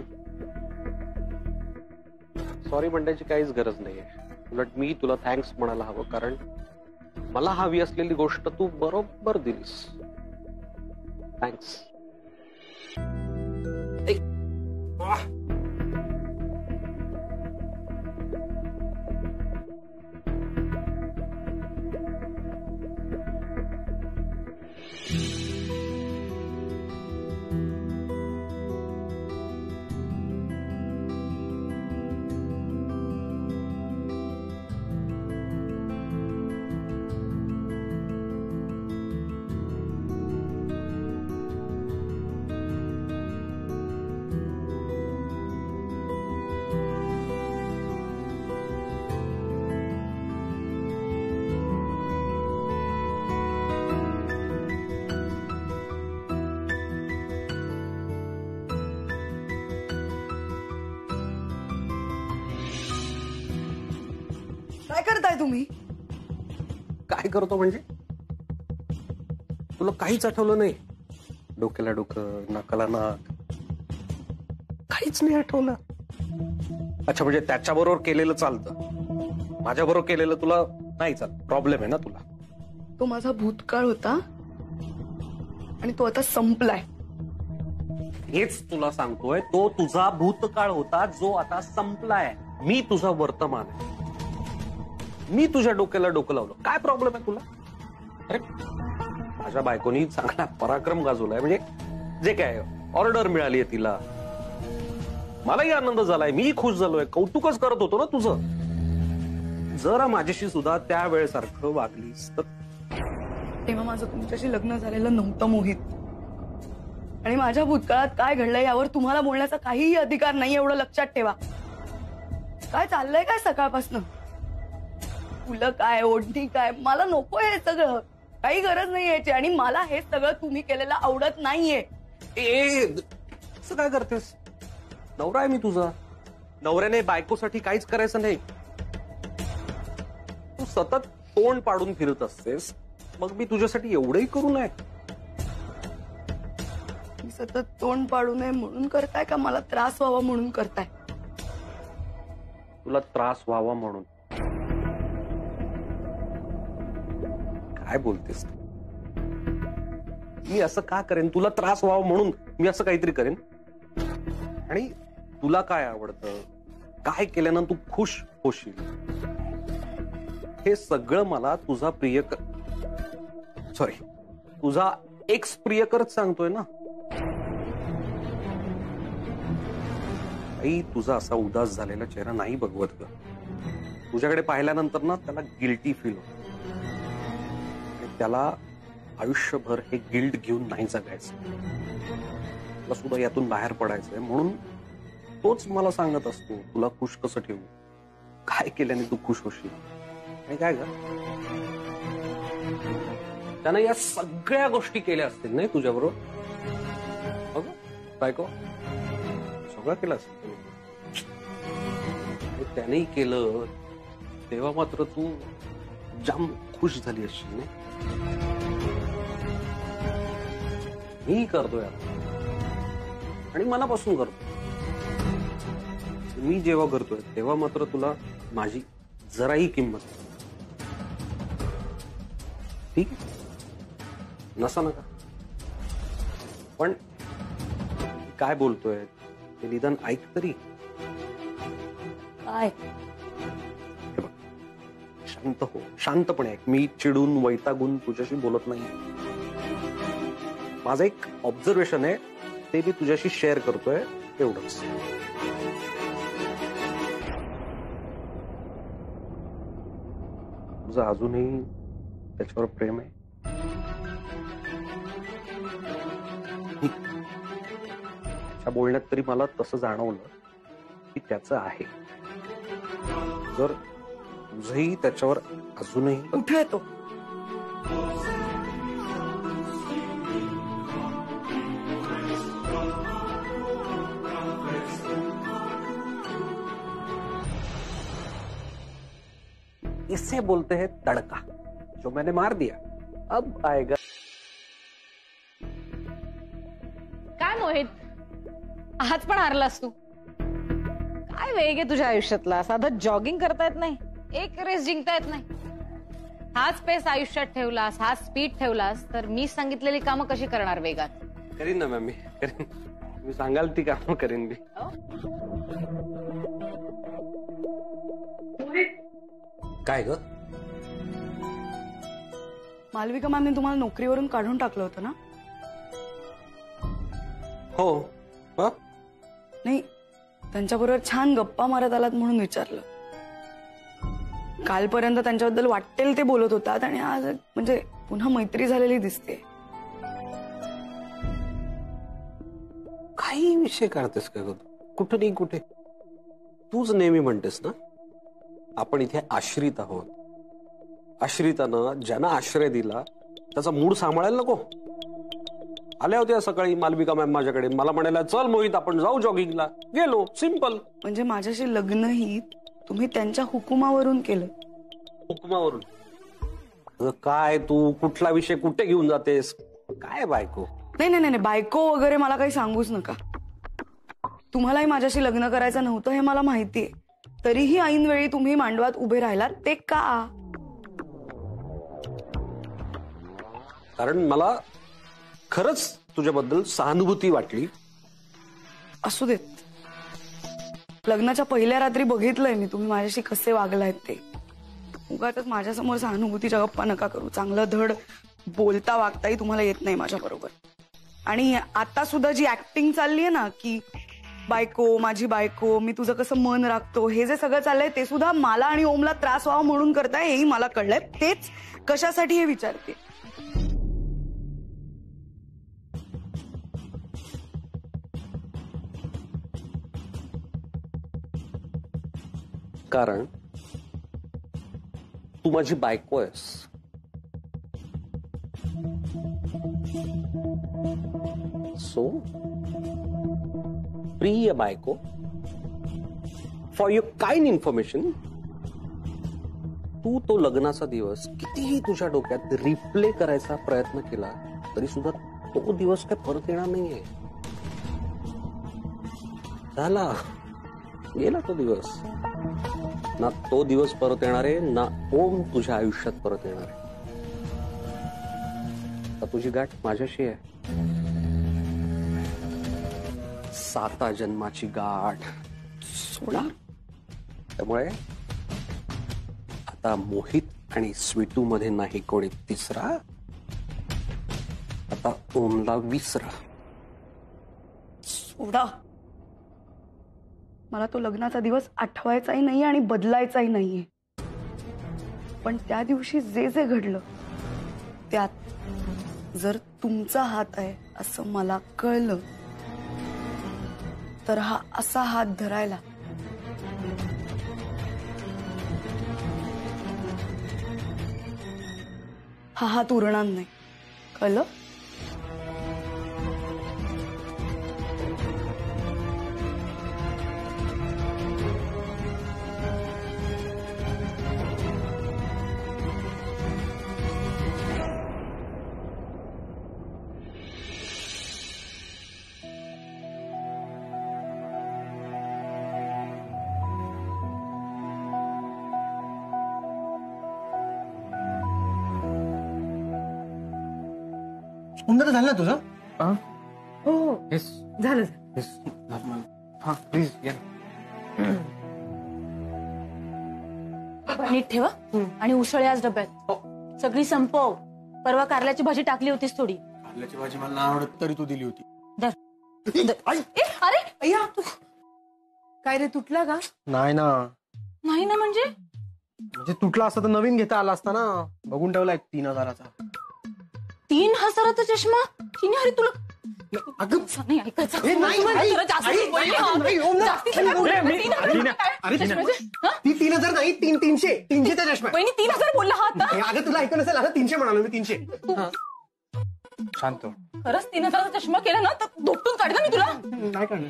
sorry म्हणण्याची काहीच गरज नाहीये. उलट मी तुला थँक्स म्हणायला हवं, कारण मला हवी असलेली गोष्ट तू बरोबर दिलीस. थँक्स. काय करताय तुम्ही? काय करतो म्हणजे? तुला काहीच आठवलं नाही? डोक्याला डोकं, नाकाला नाक, काहीच नाही आठवलं? अच्छा, म्हणजे त्याच्याबरोबर केलेलं चालतं, माझ्याबरोबर केलेलं तुला नाही चालत. प्रॉब्लेम आहे ना तुला? तो माझा भूतकाळ होता आणि तो आता संपलाय. हेच तुला सांगतोय, तो तुझा भूतकाळ होता जो आता संपलाय. मी तुझा वर्तमान आहे. मी तुझ्या डोक्याला डोकं लावलं. काय प्रॉब्लेम आहे तुला? अरे, माझ्या बायकोनी चांगला पराक्रम गाजवलाय. म्हणजे जे काय ऑर्डर मिळाली आहे तिला, मलाही आनंद झालाय, मी खुश झालोय, कौतुकच करत होतो ना तुझं. जरा माझ्याशी सुद्धा त्या वेळेसारखं वागलीस तर. तेव्हा माझं तुमच्याशी लग्न झालेलं नव्हतं मोहित, आणि माझ्या भूतकाळात काय घडलंय यावर तुम्हाला बोलण्याचा काहीही अधिकार नाही, एवढं लक्षात ठेवा. काय चाललंय काय सकाळपासून? फुलं काय, ओढणी काय, मला नको हे सगळं. काही गरज नाही याची, आणि मला हे सगळं तुम्ही केलेलं आवडत नाहीये. असं काय करतेस? नवरा आहे मी तुझा. नवऱ्याने बायकोसाठी काहीच करायचं नाही. तू सतत तोंड पाडून फिरत असतेस, मग मी तुझ्यासाठी एवढंही करू नये? मी सतत तोंड पाडू नये म्हणून करताय का मला त्रास व्हावा म्हणून करताय? तुला त्रास व्हावा म्हणून. काय बोलतेस? मी असं का करेन? तुला त्रास व्हावा म्हणून मी असं काहीतरी करेन? आणि तुला काय आवडतं, काय केल्यानं तू खुश होशील, हे सगळं मला तुझा तुझा एक्स प्रियकरच सांगतोय ना. आई, तुझा असा उदास झालेला चेहरा नाही बघवत ग. तुझ्याकडे पाहिल्यानंतर ना त्याला गिल्टी फील होत. त्याला आयुष्यभर हे गिल्ट घेऊन नाही जगायचं. तुला सुद्धा यातून बाहेर पडायचंय, म्हणून तोच मला सांगत असतो तुला खुश कसं ठेवू, काय केल्याने तू खुश होशील. आणि काय ग, त्यानं या सगळ्या गोष्टी केल्या असतील नाही तुझ्याबरोबर? बघ बायको, सगळं केलं असेल. त्यानेही केलं, तेव्हा मात्र तू जाम खुश झाली असशील ना. मी करतोय आता आणि मनापासून करतो. मी जेव्हा करतोय तेव्हा मात्र तुला माझी जराही किंमत नाही. ठीक आहे, नसा नका, पण काय बोलतोय ते निदान ऐक तरी. काय हे बघ, शांत हो, शांतपणे ऐक. मी चिडून वैतागून तुझ्याशी बोलत नाही. माझं एक ऑब्झर्वेशन आहे, ते मी तुझ्याशी शेअर करतोय, एवढंच. तुझं अजूनही त्याच्यावर प्रेम आहे? त्याच्या बोलण्यात तरी मला तसं जाणवलं की त्याचं आहे. जर तुझंही त्याच्यावर अजूनही कुठे आहे तो? इससे बोलते हैं तड़का, जो मैंने मार दिया अब आएगा. काय मोहित, आज पण हारलास तू. काय वेग आहे तुझ्या आयुष्यातला? साधं जॉगिंग करता येत नाही, एक रेस जिंकता येत नाही. हाच पेस आयुष्यात ठेवलास, हाच स्पीड ठेवलास तर मी सांगितलेली कामं कशी करणार वेगात? करीन ना मॅम, मी करीन. मी सांगाल ती कामं करीन मी. काय ग? मालविका मॅमने तुम्हाला नोकरीवरून काढून टाकलं होतं ना? हो. हा? नाही, त्यांच्याबरोबर छान गप्पा मारत आलात म्हणून विचारलं. कालपर्यंत त्यांच्याबद्दल वाटेल ते बोलत होतात आणि आज म्हणजे पुन्हा मैत्री झालेली दिसते. काही विषय काढतेस का ग? कुठं नाही कुठे. तूच नेहमी म्हणतेस ना, आपण इथे आश्रित आहोत. आश्रितानं ज्यांना आश्रय दिला त्याचा मूड सांभाळायला नको. आल्या होत्या सकाळी मालविका मॅम माझ्याकडे, मला म्हणायला चल मोहित आपण जाऊ जॉगिंगला. गेलो, सिंपल. म्हणजे माझ्याशी लग्नही तुम्ही त्यांच्या हुकुमावरून केलं? हुकुमावरून? काय तू कुठला विषय कुठे घेऊन जातेस? काय बायको? नाही नाही नाही, बायको वगैरे मला काही सांगूच नका. तुम्हालाही माझ्याशी लग्न करायचं नव्हतं हे मला माहितीये, तरीही ऐनवेळी तुम्ही मांडवात उभे राहिलात. ते का? कारण मला खरंच तुझ्याबद्दल सहानुभूती वाटली. असू देत. लग्नाच्या पहिल्या रात्री बघितलंय मी तुम्ही माझ्याशी कसे वागलायत ते. उगाच माझ्यासमोर सहानुभूतीच्या गप्पा नका करू. चांगलं धड बोलता वागताही तुम्हाला येत नाही माझ्या बरोबर. आणि आता सुद्धा जी ऍक्टिंग चालली आहे ना, की बायको माझी बायको, मी तुझं कसं मन राखतो, हे जे सगळं चाललंय ते सुद्धा मला आणि ओमला त्रास व्हावा म्हणून करताय, हेही मला कळलंय. तेच कशासाठी हे विचारते. कारण तू माझी बायको आहेस. सो प्रिय बायको, फॉर युअर काइंड इन्फॉर्मेशन, तू तो लग्नाचा दिवस कितीही तुझ्या डोक्यात रिप्ले करायचा प्रयत्न केला तरी सुद्धा तो दिवस काय परत येणार नाहीये. झाला, गेला तो दिवस. ना तो दिवस परत येणार आहे, ना ओम तुझ्या आयुष्यात परत येणार आहे. आता तुझी गाठ माझ्याशी आहे. 7 जन्माची गाठ. सोडा. त्यामुळे आता मोहित आणि स्वीटू मध्ये नाही कोणी तिसरा. आता ओमला विसरा. सोडा. मला तो लग्नाचा दिवस आठवायचाही नाही आणि बदलायचाही नाहीये. पण त्या दिवशी जे जे घडलं त्यात जर तुमचा हात आहे असं मला कळलं तर हा असा हात धरायला हा हात उरणार नाही. कळलं? उमदा तर झालं ना तुझं? हो येस झालं येस हा प्लीज या. नीट ठेवा आणि उसळे आज डब्यात सगळी संपव. परवा कारल्याची भाजी टाकली होतीस थोडी. कारल्याची भाजी मला नाही आवडत तरी तू दिली होती. अरे अय्या तू काय रे तुटला का? नाही ना. नाही ना म्हणजे म्हणजे तुटला असता तर नवीन घेता आला असता ना. बघून ठेवलाय 3000चा. 3000चा चष्मा. तिने अरे तुला अगं नाही ऐकायचं. हे नाही, मला नाही, जरा जास्त आई, बोलली, हा. नाही, ओमला. जास्तीचं काय बोलली? अरे, 3000 अरे, म्हणजे, हा? ती 3000 नाही 300चा चष्मा आहे. वहिनी 3000 बोलला हा आता. हे, अगं तुला ऐकून असेल आता 300 म्हणालो मी 300. शांत. खरंच 3000चा चष्मा केला ना तर धोपटून काढ ना मी तुला. नाही करणार.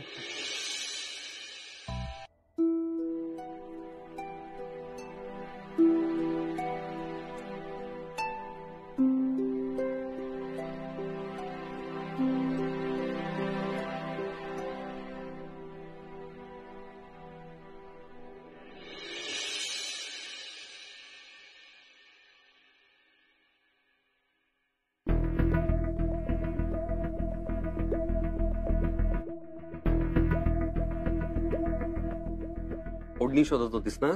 ओढणी शोधत होतीस ना?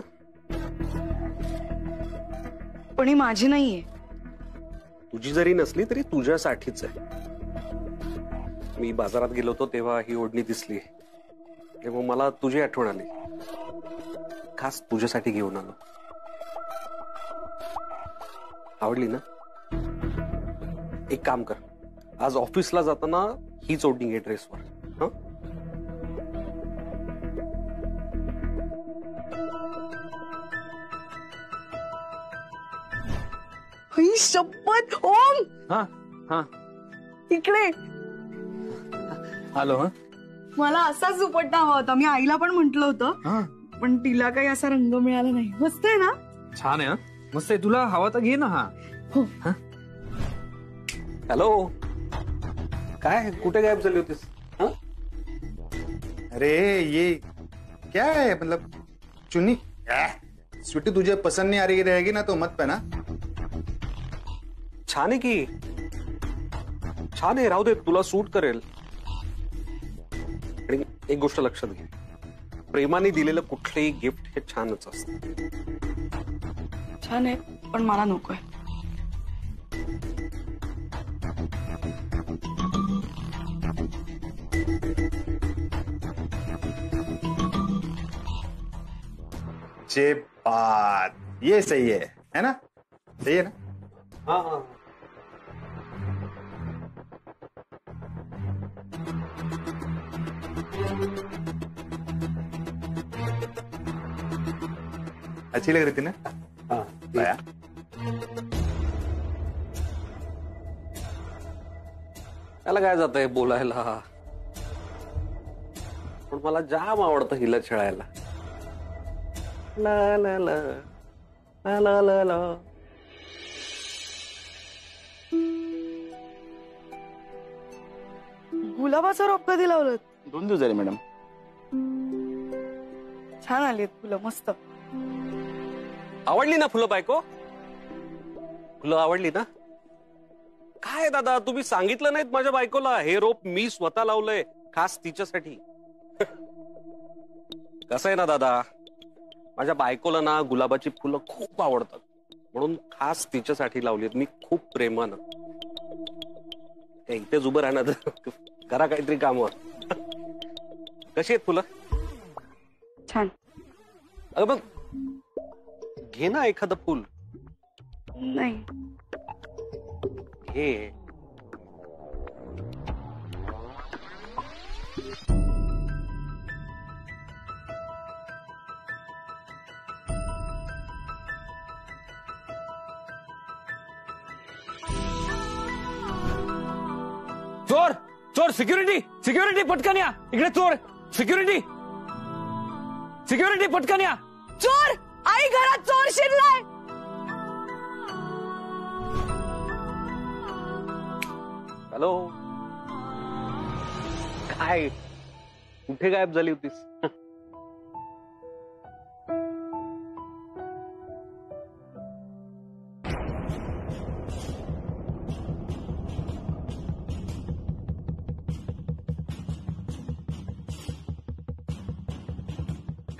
पण ही माझी नाहीये. तुझी जरी नसली तरी तुझ्यासाठीच आहे. मी बाजारात गेलो होतो तेव्हा ही ओढणी दिसली, तेव्हा मला तुझी आठवण आली. खास तुझ्यासाठी घेऊन आलो. आवडली ना? एक काम कर, आज ऑफिसला जाताना हीच ओढणी घे ड्रेसवर. हं? ही शपथ. ओम हा हा इकडे. आलो. हा मला असाच दुपट्टा हवा होता. मी आईला पण म्हंटल होतं, पण तिला काही असा रंग मिळाला नाही. मस्त आहे ना? छान आहे. हा मस्त आहे. तुला हवा तर घे ना. हा हॅलो, काय कुठे गायब झाली होतीस? हं? अरे ये क्या है मतलब चुन्नी स्वीटी तुझे पसंद नहीं आ रही रहेगी ना तो मत पहना. छान आहे की. छान आहे, राहू दे, तुला सूट करेल. आणि एक गोष्ट लक्षात घे, प्रेमाने दिलेलं कुठलंही गिफ्ट हे छानच असतं. छान आहे पण मला नकोय. जे बात, ये सही है ना? सही है ना? हाँ हाँ. अच्छी लग रही थी ना? हाँ. लाया. त्याला काय जातंय बोलायला, पण मला जाम आवडतं हिला खेळायला. ला ला ला ला ला ला ला. गुलाबाचं रोप कधी लावलं? 2 दिवस झाले मॅडम. छान आली फुलं, मस्त. आवडली ना फुलं बायको? फुलं आवडली ना? काय दादा, तुम्ही सांगितलं नाहीत माझ्या बायकोला हे रोप मी स्वतः लावलंय खास तिच्यासाठी. कसं आहे ना दादा, माझ्या बायकोला ना गुलाबाची फुलं खूप आवडतात, म्हणून खास तिच्यासाठी लावलीत मी खूप प्रेमानं. इथेच उभं राहणार, करा काहीतरी काम. कशी आहेत फुलं? छान. अगं मग घे ना एखादं फुल. नाही घे. चोर चोर, सिक्युरिटी सिक्युरिटी, पटकन या इकडे. चोर, सिक्युरिटी सिक्युरिटी, पटकन या. चोर. आई घरात चोर शिरलाय. हॅलो, काय कुठे गायब झाली होतीस?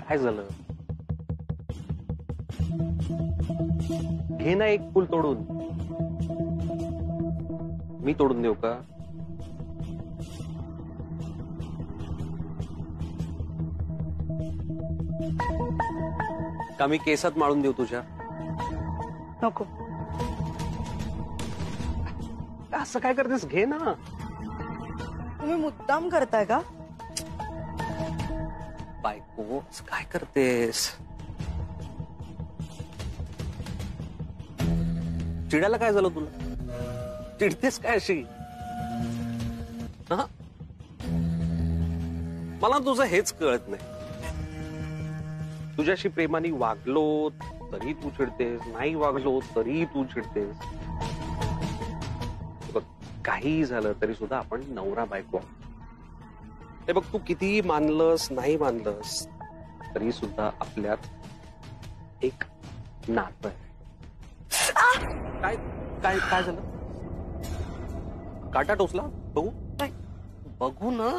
काय झालं? घे ना एक फुल तोडून. मी तोडून देऊ का? का मी केसात माळून देऊ तुझ्या? नको. असं काय करतेस? घे ना. तुम्ही मुद्दाम करताय का? बायको काय करतेस? चिडायला काय झालं तुला? चिडतेस काय अशी? हा? मला तुझं हेच कळत नाही. तुझ्याशी प्रेमाने वागलो तरी तू चिडतेस, नाही वागलो तरी तू चिडतेस. बघ, काही झालं तरी सुद्धा आपण नवरा बायको. हे बघ, तू कितीही मानलंस नाही मानलंस तरी सुद्धा आपल्यात एक नातं आहे. काय काय काय झालं? काटा टोचला? बघू बघू ना.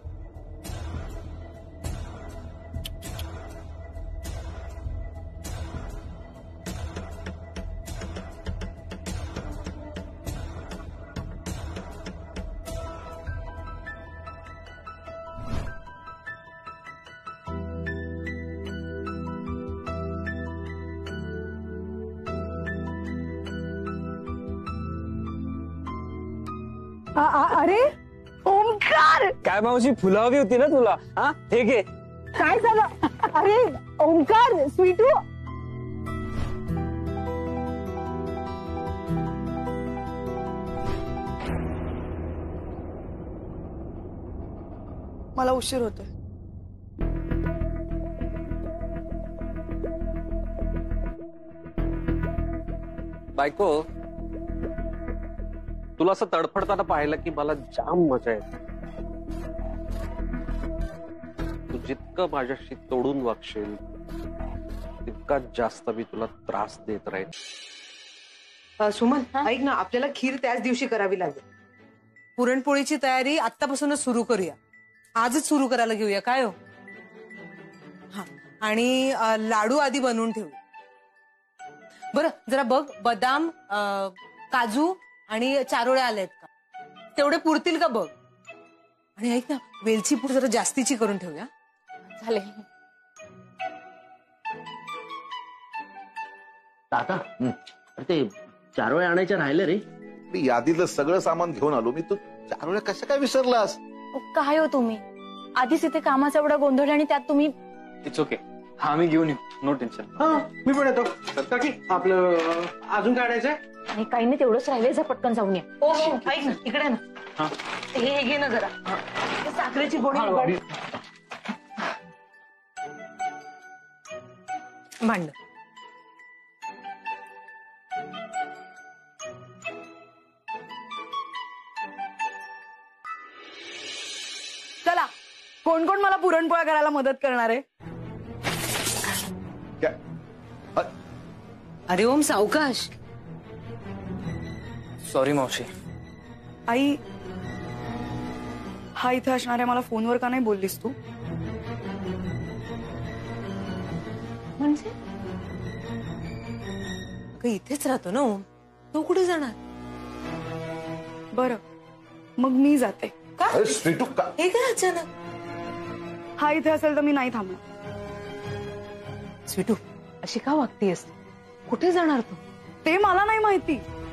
अरे ओमकार, काय मावशी, फुलं हवी होती ना तुला? हा, हे घे. काय झालं? अरे ओमकार, स्वीटू. मला उशीर होतोय. बायको, तुला असं तडफडताना पाहिलं की मला जाम मजा येते. तू जितकं माझ्याशी तोडून वागशील तितका जास्त मी तुला त्रास देत राहील. सुमन, ऐक ना, आपल्याला खीर त्याच दिवशी करावी लागेल. पुरणपोळीची तयारी आत्तापासूनच सुरू करूया. आजच सुरू करायला घेऊया, काय हो? हा, आणि लाडू आधी बनवून ठेवू. बरं, जरा बघ, बदाम, काजू आणि चारोळ्या आल्यात का, तेवढे पुरतील का बघ. आणि ऐक ना, वेलची पूड जरा जास्तीची करून ठेवूया. चालेल. काका, ते चारोळ्या आणायच्या राहिले रे. मी यादीतलं सगळं सामान घेऊन आलो. मी तू चारोळ्या कशा काय विसरलास? काय हो तुम्ही, आधीच इथे कामाचा एवढा गोंधळ आणि त्यात तुम्ही. It's okay. हा, मी घेऊन येऊ, नो टेन्शन. हा, मी पण येतो. काकी, आपलं अजून काढायचंय? आणि काही नाही, तेवढंच राहिलंय, जा पटकन जाऊन या. हो, ऐक ना, इकडे ना, हे घे ना जरा, साखरेची गोळी भांड. चला, कोण कोण मला पुरणपोळ्या करायला मदत करणार आहे? अरे ओम, सावकाश. सॉरी मावशी. आई, हा इथे असणाऱ्या मला फोनवर का नाही बोललीस तू? म्हणजे इथेच राहतो ना ओम, तो कुठे जाणार? बरं, मग मी जाते. काय स्वीटू, हे काय अचानक? हा इथे असेल तर मी नाही थांबणार. स्वीटू, अशी का वागतीयस? कुठे जाणार तू? ते मला नाही माहिती,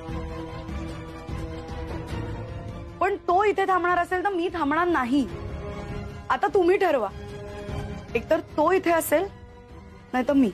पण तो इथे थांबणार असेल तर मी थांबणार नाही. आता तुम्ही ठरवा, एकतर तो इथे असेल नाही तर मी.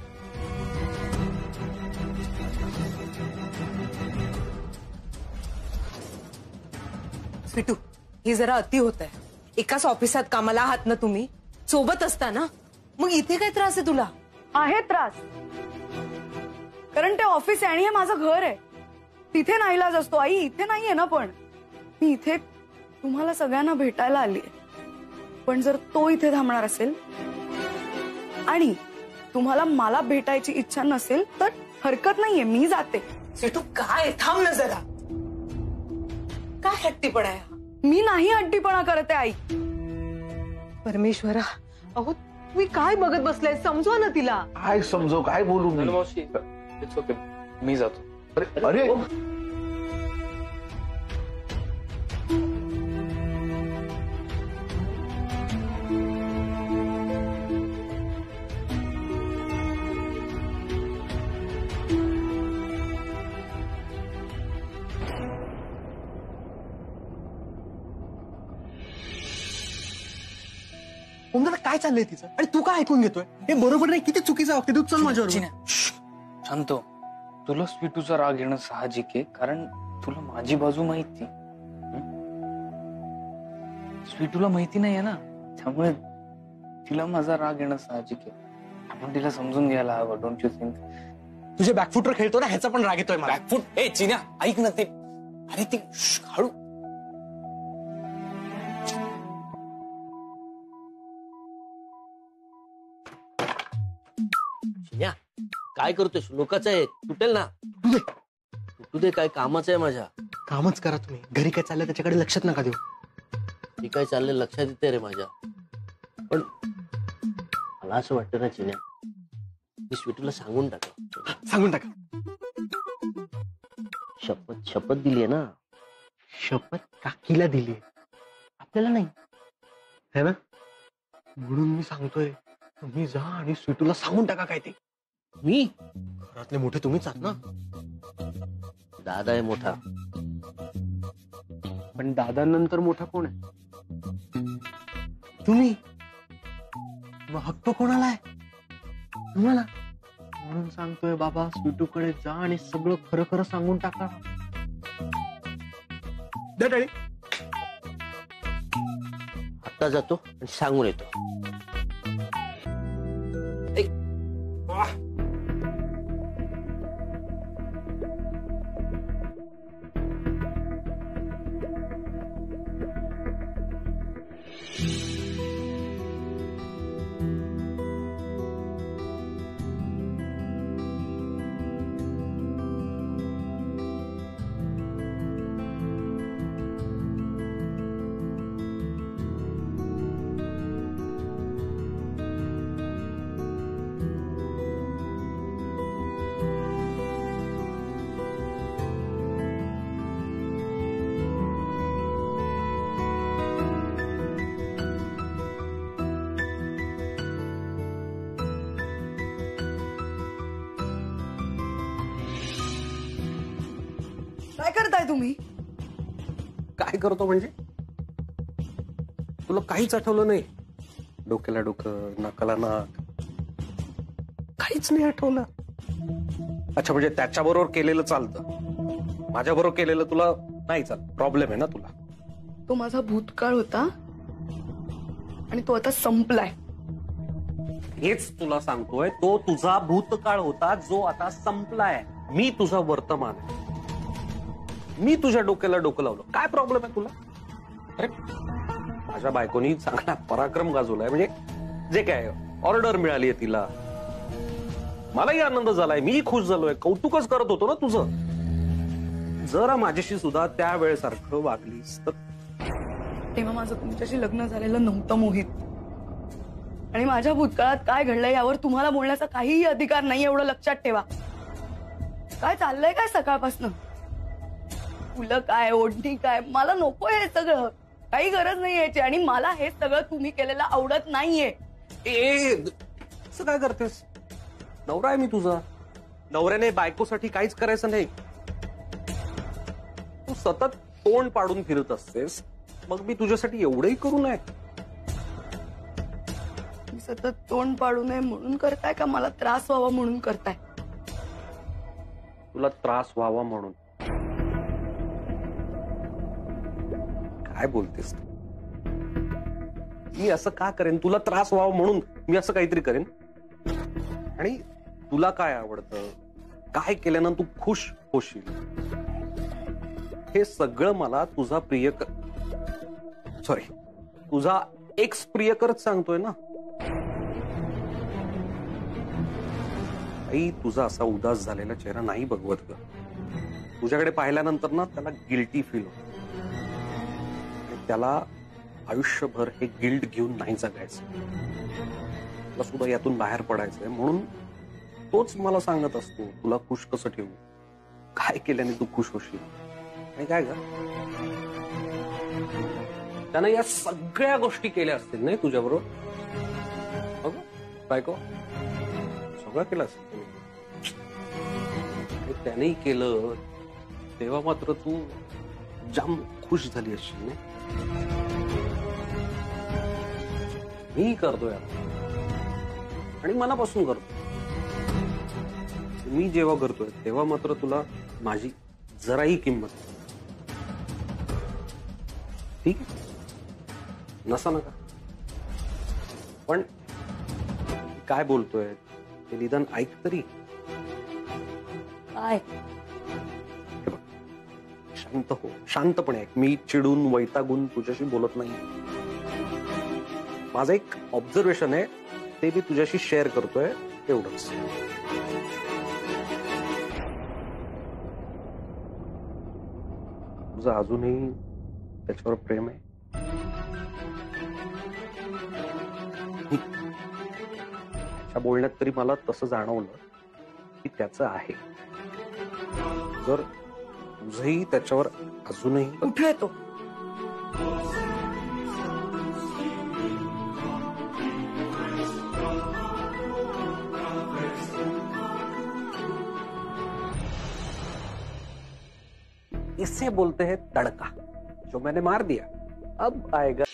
स्वीटू, हे जरा अति होत आहे. एकाच ऑफिसात कामाला आहात ना तुम्ही, सोबत असता ना, मग इथे काय त्रास आहे तुला? आहे त्रास, कारण ते ऑफिस आहे आणि हे माझं घर आहे. तिथे नाईलाज असतो. आई, इथे नाहीये ना, पण मी इथे तुम्हाला सगळ्यांना भेटायला आली आहे. पण जर तो इथे थांबणार असेल आणि तुम्हाला मला भेटायची इच्छा नसेल तर हरकत नाहीये, मी जाते. स्वीटू, काय थांब ना जरा. काय हट्टीपणा आहे हा? मी नाही हट्टीपणा करते आई. परमेश्वरा, अहो तुम्ही काय बघत बसलाय? समजवा ना तिला. काय समजव, काय बोलू मी? मावशी इट्स ओके, मी जातो. अरे अरे ओमदादा काय चाललंय तिचं आणि तू काय ऐकून घेतोय? हे बरोबर नाही, किती चुकीचं वागते तू. चल माझ्यावर. शांत हो. तुला स्वीटूचा राग येणं साहजिक आहे, कारण तुला माझी बाजू माहिती. स्वीटूला माहिती नाहीये ना, त्यामुळे तिला माझा राग येणं साहजिक आहे. आपण तिला समजून घ्यायला हवं. Don't you think? तुझ्या बॅकफुटवर खेळतो ना, ह्याचा पण राग येतोय मला. बॅकफूट ए चिन्या, ऐक ना ते. अरे ते हळू. काय करतोय? लोकांचं आहे, तुटेल ना. तुटू दे, काय कामाचं आहे माझ्या. कामच करा तुम्ही. घरी काय चाललंय त्याच्याकडे लक्षात नका देऊ. मी काय चाललंय लक्षात येते रे माझ्या. पण मला असं वाटतं ना चिन्या, मी स्वीटूला सांगून टाका. सांगून टाका. शपथ दिलीये ना. शपथ काकीला दिली, आपल्याला नाही है ना. म्हणून मी सांगतोय, तुम्ही जा आणि स्वीटूला सांगून टाका काय ते. मी? घरातले मोठे तुम्हीच आहात ना. दादा आहे मोठा. पण दादांनंतर मोठा कोण आहे? तुम्ही. मग हक्क कोणाला आहे? तुम्हाला. म्हणून सांगतोय बाबा, स्वीटूकडे जा आणि सगळं खरं खरं सांगून टाका. आता जातो आणि सांगून येतो. काय करताय तुम्ही? काय करतो म्हणजे? तुला काहीच आठवलं नाही? डोक्याला डोकं, नाकाला नाक, काहीच नाही आठवलं? अच्छा, म्हणजे त्याच्याबरोबर केलेलं चालतं, माझ्याबरोबर केलेलं तुला नाही चालत. प्रॉब्लेम आहे ना तुला. तो माझा भूतकाळ होता आणि तो आता संपलाय. हेच तुला सांगतोय, तो तुझा भूतकाळ होता जो आता संपलाय. मी तुझा वर्तमान आहे. मी तुझ्या डोक्याला डोकं लावलं. काय प्रॉब्लेम आहे तुला? अरे माझ्या बायकोनी चांगला पराक्रम गाजवलाय. म्हणजे जे काय ऑर्डर मिळाली आहे तिला, मलाही आनंद झालाय, मी खुश झालोय, कौतुकच करत होतो ना तुझं. जरा माझ्याशी सुद्धा त्या वेळेसारखं वागलीस तर. तेव्हा माझं तुमच्याशी लग्न झालेलं नव्हतं मोहित, आणि माझ्या भूतकाळात काय घडलंय यावर तुम्हाला बोलण्याचा काहीही अधिकार नाही, एवढं लक्षात ठेवा. काय चाललंय काय सकाळपासून? फुलं काय, ओढणी काय, मला नको हे सगळं. काही गरज नाही याची, आणि मला हे सगळं तुम्ही केलेलं आवडत नाहीये. असं काय करतेस? नवरा आहे मी तुझा. नवऱ्याने बायकोसाठी काहीच करायचं नाही. तू सतत तोंड पाडून फिरत असतेस, मग मी तुझ्यासाठी एवढंही करू नये? मी सतत तोंड पाडू नये म्हणून करताय का मला त्रास व्हावा म्हणून करताय? तुला त्रास व्हावा म्हणून. काय बोलतेस? मी असं का करेन? तुला त्रास व्हावा म्हणून मी असं काहीतरी करेन? आणि तुला काय आवडतं, काय केल्यानं तू खुश होशील, हे सगळं मला तुझा तुझा एक्स प्रियकरच सांगतोय ना. आई, तुझा असा उदास झालेला चेहरा नाही बघवत ग. तुझ्याकडे पाहिल्यानंतर ना त्याला गिल्टी फील होत. त्याला आयुष्यभर हे गिल्ट घेऊन नाही जगायचं. तुला सुद्धा यातून बाहेर पडायचंय, म्हणून तोच मला सांगत असतो तुला खुश कसं ठेवू, काय केल्याने तू खुश होशील. आणि काय ग, त्यानं या सगळ्या गोष्टी केल्या असतील नाही तुझ्याबरोबर? अगं बायको, सगळं केलं असेल त्यानेही केलं, तेव्हा मात्र तू जाम खुश झाली असशील नाही. मी करतोय आणि मनापासून करतो. मी जेव्हा करतोय तेव्हा मात्र तुला माझी जराही किंमत ठीक आहे, नसा नका. पण काय बोलतोय ते निदान ऐक तरी. काय शांत हो, शांतपणे ऐक. मी चिडून वैतागून तुझ्याशी बोलत नाही. माझं एक ऑब्झर्वेशन आहे, ते मी तुझ्याशी शेअर करतोय एवढंच. तुझं अजूनही त्याच्यावर प्रेम आहे? त्याच्या बोलण्यात तरी मला तसं जाणवलं की त्याचं आहे. जर तुझंही त्याच्यावर अजूनही. कुठे येतो? इसे बोलते हैं तड़का, जो मैंने मार दिया अब आएगा.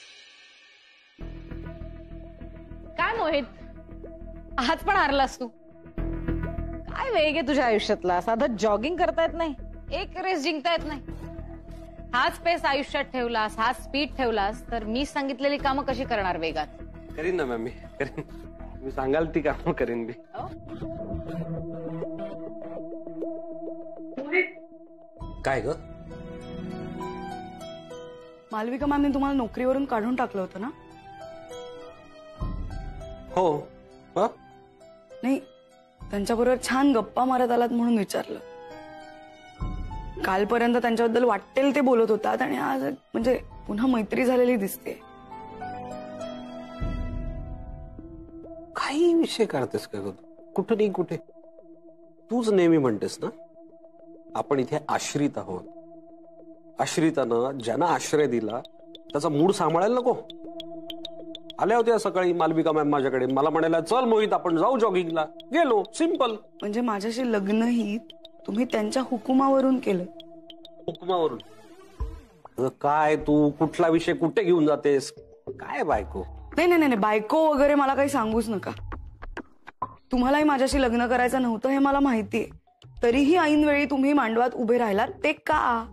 काय मोहित, आज पण हारलास तू. काय वेग आहे तुझ्या आयुष्यातला, साधं जॉगिंग करता येत नाही, एक रेस जिंकता येत नाही. हाच पेस आयुष्यात ठेवलास, हाच स्पीड ठेवलास तर मी सांगितलेली कामं कशी करणार वेगात? करीन ना मॅम, मी करीन. मी सांगाल ती कामं करीन मी. काय ग? मालविका मॅमने तुम्हाला नोकरीवरून काढून टाकलं होतं ना? हो. नाही, त्यांच्याबरोबर छान गप्पा मारत आलात म्हणून विचारलं. कालपर्यंत त्यांच्याबद्दल वाटेल ते बोलत होतात आणि आज म्हणजे पुन्हा मैत्री झालेली दिसते. काही विषय काढतेस का ग? कुठं नाही कुठे. तूच नेहमी म्हणतेस ना आपण इथे आश्रित आहोत. आश्रितानं ज्यांना आश्रय दिला त्याचा मूड सांभाळायला नको. आल्या होत्या सकाळी मालविका मॅम माझ्याकडे, मला म्हणायला चल मोहित आपण जाऊ जॉगिंगला. गेलो, सिंपल. म्हणजे माझ्याशी लग्नही तुम्ही त्यांच्या हुकुमावरून केलं? हुकुमावरून? काय तू कुठला विषय कुठे घेऊन जातेस? काय बायको? नाही नाही नाही, बायको वगैरे मला काही सांगूच नका. तुम्हालाही माझ्याशी लग्न करायचं नव्हतं हे मला माहितीये, तरीही ऐनवेळी तुम्ही मांडवात उभे राहिलात. ते का?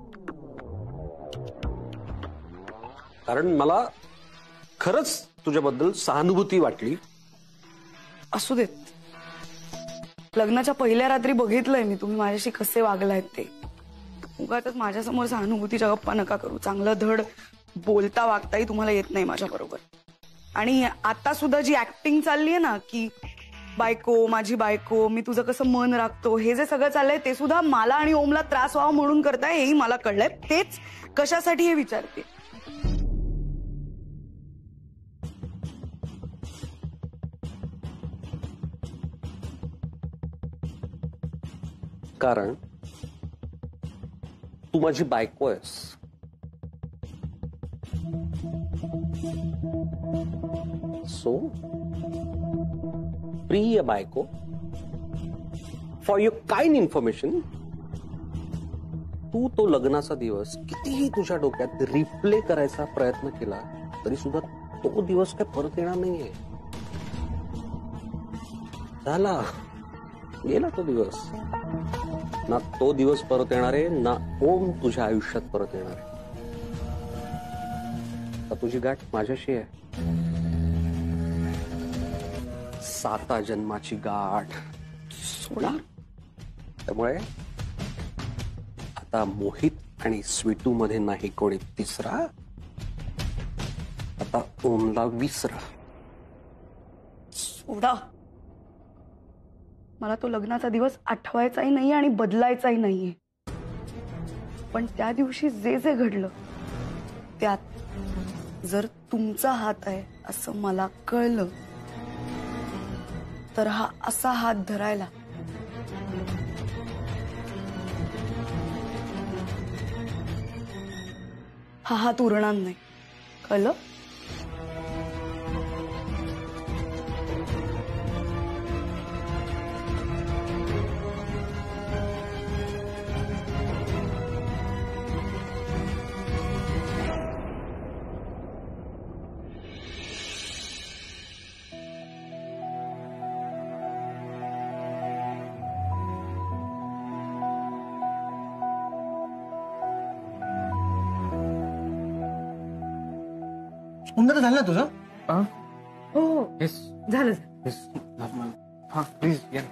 कारण मला खरंच तुझ्याबद्दल सहानुभूती वाटली. असू देत. लग्नाच्या पहिल्या रात्री बघितलंय मी तुम्ही माझ्याशी कसे वागलायत ते. उगाच माझ्यासमोर सहानुभूतीच्या गप्पा नका करू. चांगलं धड बोलता वागताही तुम्हाला येत नाही माझ्या बरोबर. आणि आता सुद्धा जी ऍक्टिंग चालली आहे ना की बायको माझी बायको, मी तुझं कसं मन राखतो, हे जे सगळं चाललंय ते सुद्धा मला आणि ओमला त्रास व्हावा म्हणून करताय, हेही मला कळलंय. तेच कशासाठी हे विचारते. कारण तू माझी बायको आहेस. सो प्रिय बायको, फॉर युअर काइंड इन्फॉर्मेशन, तू तो लग्नाचा दिवस कितीही तुझ्या डोक्यात रिप्ले करायचा प्रयत्न केला तरी सुद्धा तो दिवस काय परत येणार नाहीये. झाला, गेला तो दिवस. ना तो दिवस परत येणार आहे, ना ओम तुझ्या आयुष्यात परत येणार आहे. आता तुझी गाठ माझ्याशी आहे. 7 जन्माची गाठ. सोडा. त्यामुळे आता मोहित आणि स्वीटू मध्ये नाही कोणी तिसरा. आता ओमला विसरा. सोडा. मला तो लग्नाचा दिवस आठवायचाही नाही आणि बदलायचाही नाहीये. पण त्या दिवशी जे जे घडलं त्यात जर तुमचा हात आहे असं मला कळलं तर हा असा हात धरायला हा हात उरणार नाही, कळलं? उमदा तर झालं ना तुझं? हो येस झालं येस हा प्लीज या.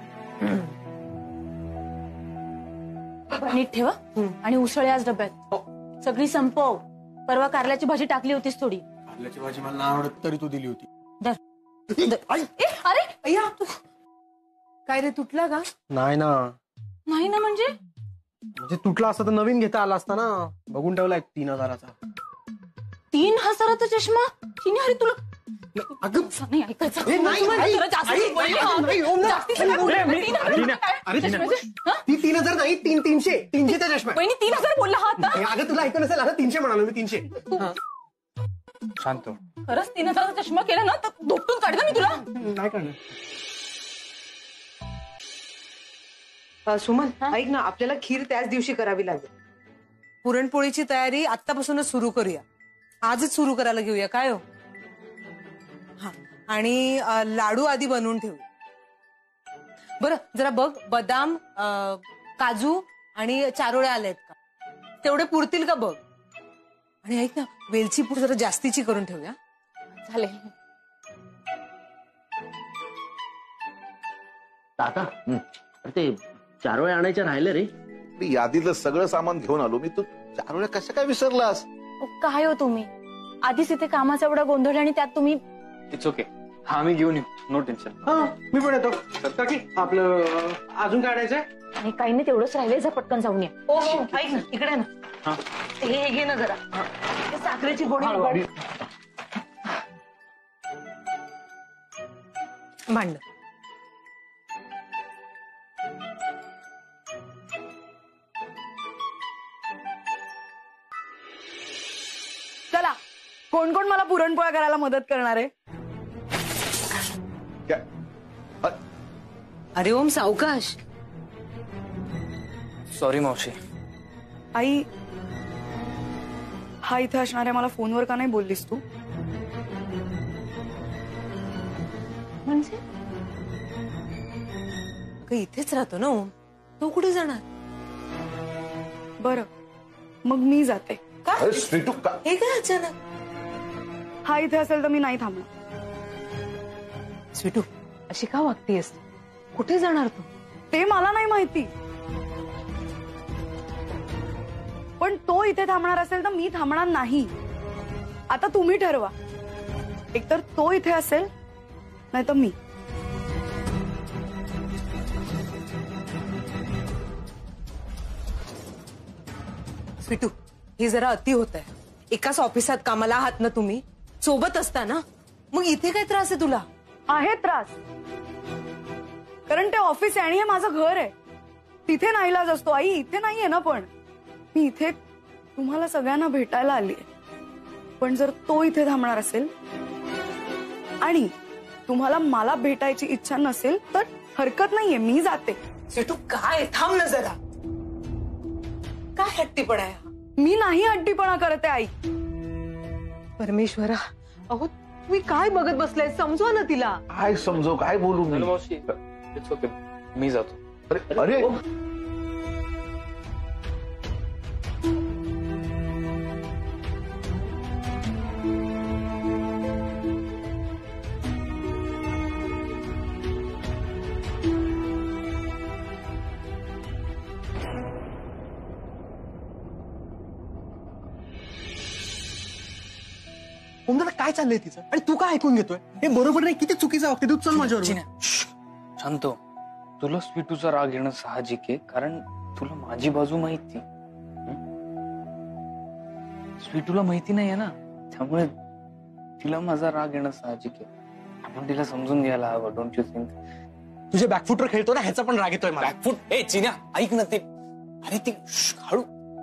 नीट ठेवा आणि उसळे आज डब्यात सगळी संपव. परवा कारल्याची भाजी टाकली होतीस थोडी. कारल्याची भाजी मला नाही आवडत तरी तू दिली होती. अरे अय्या तू काय रे तुटला का? नाही ना, नाही ना म्हणजे म्हणजे तुटला असता तर नवीन घेता आला असता ना. बघून ठेवलाय 3000चा. 3000चा चष्मा. हिने अरे तुला अगं नाही ऐकायचं. ए, नाही, तुला नाही, जरा जास्त आई, बोलली, आई, हा. नाही, ओम ना. जास्तीचं काय बोलली? अरे, 3000 काय? अरे, म्हणजे, हा? ती 3000 नाही, 300चा चष्मा आहे. वहिनी 3000 बोलला हा आता. अगं तुला ऐकून असेल, आता 300 म्हणालो मी. 300. हा. शांत. खरंच 3000चा चष्मा केला ना तर धोपटून काढलं मी तुला. नाही करणार. सुमन ऐक ना, आपल्याला खीर त्याच दिवशी करावी लागेल. पुरणपोळीची तयारी आत्तापासूनच सुरू करूया. आजच सुरू करायला घेऊया काय हो. हा आणि लाडू आधी बनवून ठेवू. बरं जरा बघ बदाम काजू आणि चारोळ्या आल्यात का, तेवढे पुरतील का बघ. आणि ऐक ना, वेलची पूड जरा जास्तीची करून ठेवूया. झाले. ताता ते चारोळे आणायचे राहिले रे. मी यादीतलं सगळं सामान घेऊन आलो मी. तू चारोळ्या कशा काय विसरलास? काय हो तुम्ही आधीच इथे कामाचा एवढा गोंधळ आणि त्यात तुम्ही. It's okay. हा मी घेऊन येऊ. No tension. हा मी पण येतो. काकी आपलं अजून काढायचंय. आणि काही नाही तेवढंच राहिलंय. जा पटकन जाऊन या. हो हो ऐक ना, इकडे ना. हा. हे घे ना जरा. ते साखरेची गोडी भांड. चला, कोण कोण मला पुरणपोळ्या करायला मदत करणार आहे? काय? अरे ओम सावकाश. सॉरी मावशी. आई, हा इथे असणाऱ्या मला फोनवर का नाही बोललीस तू? म्हणजे इथेच राहतो ना ओम, तो कुठे जाणार? बरं, मग मी जाते. अरे स्वीटू का? हे काय अचानक? हा इथे असेल तर मी नाही थांबणार. स्वीटू अशी का वागतेस? कुठे जाणार तू? ते मला नाही माहिती, पण तो इथे थांबणार असेल तर मी थांबणार नाही. आता तुम्ही ठरवा, एकतर तो इथे असेल नाही तर मी. स्वीटू हे जरा अति होत आहे. एकाच ऑफिसात कामाला आहात ना तुम्ही, सोबत असता ना, मग इथे काय त्रास आहे तुला? आहे त्रास, कारण ते ऑफिस आहे आणि हे माझं घर आहे. तिथे नाईलाज असतो. आई इथे नाहीये ना, पण मी इथे तुम्हाला सगळ्यांना भेटायला आली आहे. पण जर तो इथे थांबणार असेल आणि तुम्हाला मला भेटायची इच्छा नसेल तर हरकत नाहीये, मी जाते. स्वीटू काय, थांब ना जरा. काय हट्टीपणा आहे हा? मी नाही हट्टीपणा करते आई. परमेश्वरा, अहो तुम्ही काय बघत बसलाय? समजवा ना तिला. काय समजव, काय बोलू मी? मावशी इट्स ओके. मी जातो. अरे अरे उमदा काय चाललंय तिचं आणि तू काय ऐकून घेतोय? हे बरोबर नाही. किती चुकीचं वागते तू. चल माझ्यावर. शांत हो. तुला स्वीटूचा राग येणं साहजिक आहे, कारण तुला माझी बाजू माहिती. स्वीटूला माहिती नाहीये ना, त्यामुळे तिला माझा राग येणं साहजिक आहे. आपण तिला समजून घ्यायला हवं, डोंट यू थिंक? तुझ्या बॅकफुटवर खेळतो ना ह्याचा पण राग येतोय मला. बॅकफूट ए चिन्या, ऐक ना ते. अरे ती हळू.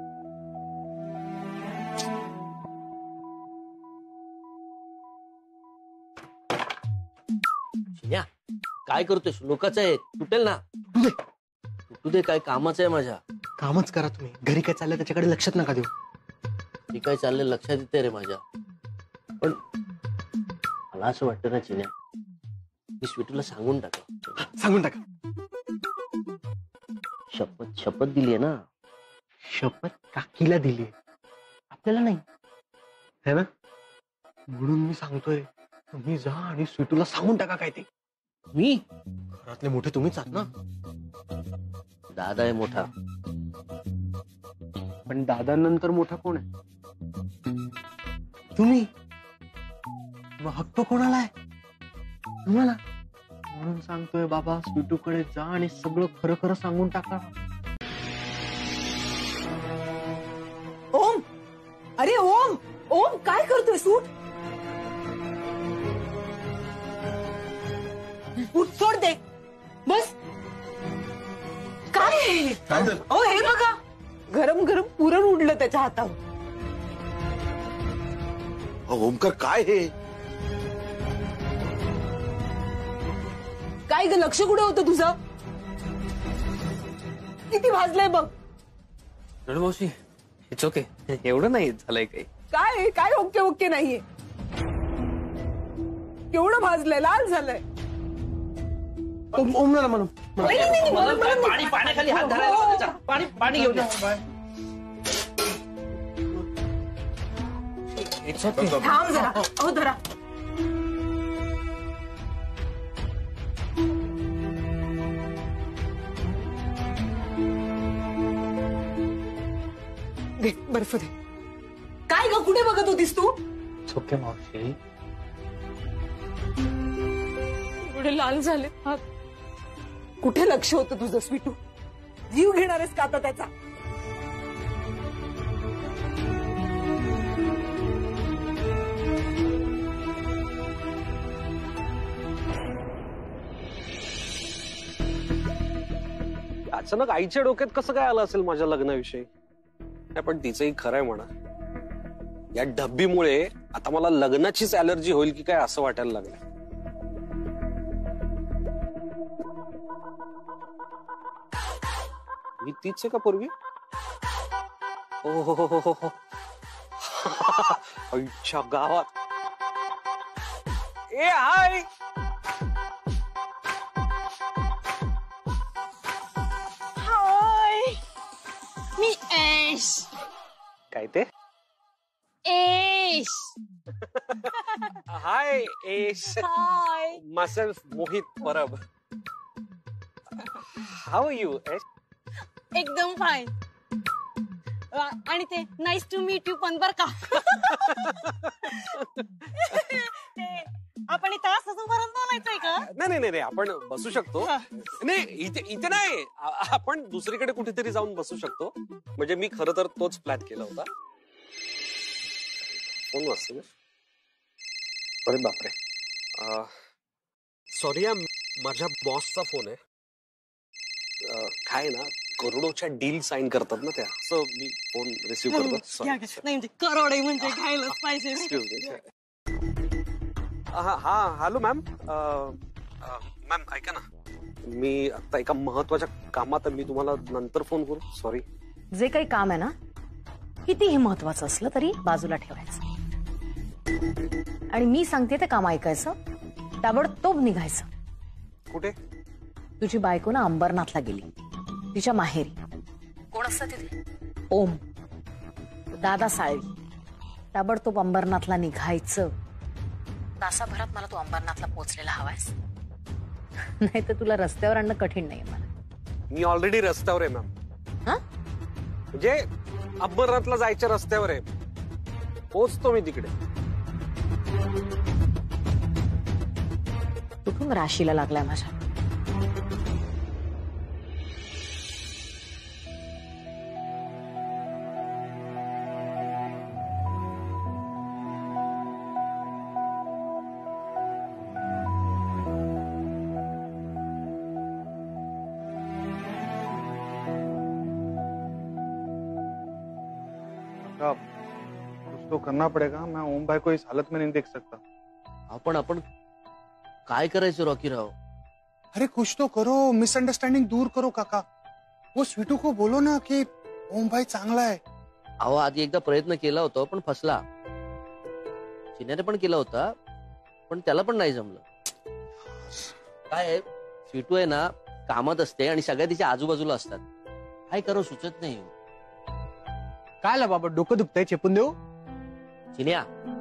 चिन्या काय करतोय? लोकांचं आहे, तुटेल ना. तुटू दे, काय कामाचं आहे माझ्या. कामच करा तुम्ही. घरी काय चाललंय त्याच्याकडे लक्षात नका देऊ. मी काय चाललंय लक्षात येते रे माझ्या. पण मला असं वाटतं ना चिन्या, मी स्वीटूला सांगून टाका. सांगून टाका. शपथ दिलीये ना. शपथ काकीला दिली, आपल्याला नाही, है ना? म्हणून मी सांगतोय, तुम्ही जा आणि स्वीटूला सांगून टाका काय ते. मी घरातले मोठे तुम्हीच आहात ना. दादा आहे मोठा. पण दादांनंतर मोठा कोण आहे? तुम्ही. मग हक्क कोणाला आहे? तुम्हाला. म्हणून सांगतोय बाबा, स्वीटूकडे जा आणि सगळं खरं खरं सांगून टाका. ओम, अरे ओम, ओम काय करतोय? सूट उठ, सोड दे, बस. काय हे बघा, गरम गरम पुरण उडलं त्याच्या हातावर. ओमकार काय हे? काय ग, लक्ष कुठे होतं तुझं? किती भाजलंय बघ. रणमावशी, इट्स ओके. एवढं नाही झालंय काही. काय काय ओके ओके नाहीये. केवढं भाजलंय, लाल झालंय. ओम ना म्हणून. पाणी पाण्याखाली हात धरायला लावा त्याचा. पाणी घेऊन या. It's okay. थांब जरा, अहो धरा. दे, बर्फ दे. काय ग, कुठे बघत होतीस तू? इट्स ओके मावशी. एवढे लाल झाले हात. कुठे लक्ष होतं तुझं स्वीटू? जीव घेणार आहेस का आता त्याचा? अचानक आईच्या डोक्यात कसं काय आलं असेल माझ्या लग्नाविषयी? नाही, पण तिचंही खरंय म्हणा. या डब्बीमुळे आता मला लग्नाचीच अलर्जी होईल की काय असं वाटायला लागलं. मी तीच आहे का पूर्वी? ओ हो. आईच्या गावात. ए हाय. हाय, मी ऐश. काय ते? Aish. Hi Aish. Hi. myself Mohit Parab. How you Aish? एकदम फाईन. आणि ते नाईस टू मीट यू पण बर का. आपण इथं असं उभारून बोलायचंय का? नाही, आपण बसू शकतो. नाही, इथे नाही, आपण दुसरीकडे कुठेतरी जाऊन बसू शकतो. म्हणजे मी खरं तर तोच प्लॅन केला होता. फोन वाजतो. अरे बापरे, सॉरी, माझ्या बॉसचा फोन आहे. काय ना, करोडोच्या डील साईन करतात ना त्या, असं मी फोन रिसिव्ह करतो. नाही म्हणजे करोड म्हणजे घ्यायलाच पाहिजे. Excuse me. हा हॅलो मॅम. मॅम ऐका ना, मी आता एका महत्वाच्या कामात, मी तुम्हाला नंतर फोन करू. सॉरी. जे काही काम आहे ना, कितीही महत्वाचं असलं तरी बाजूला ठेवायचं आणि मी सांगते ते काम ऐकायचं, ताबडतोब निघायचं. कुठे? तुझी बायको ना अंबरनाथला गेली, तिच्या माहेरी. कोण असतं तिथे? ओम, दादा साळवी. ताबडतोब अंबरनाथला निघायचं. तासाभरात मला तू अंबरनाथला पोहोचलेला हवायस, नाही तर तुला रस्त्यावर आणणं कठीण नाहीये मला. मी ऑलरेडी रस्त्यावर आहे मॅम. म्हणजे अंबरनाथला जायच्या रस्त्यावर आहे. पोहोचतो मी तिकडे. कुठून राशीला लागलाय माझ्या? काका कुछ तो करना पड़ेगा. मैं ओम भाई को इस हालत में नहीं देख सकता. आपण काय करायचं रॉकी राव? अरे कुछ तो करो, मिसअंडरस्टँडिंग दूर करो काका. वो स्वीटू को बोलो ना की ओम भाई चांगला आहे. अहो आधी एकदा प्रयत्न केला होता पण फसला. चिन्याने पण केला होता पण त्याला पण नाही जमलं. काय आहे, स्वीटू आहे ना कामात असते आणि सगळ्या तिच्या आजूबाजूला असतात. काय करो सुचत नाही. काय ला बाबा डोकं दुखतंय, चेपून देऊ? चिन्या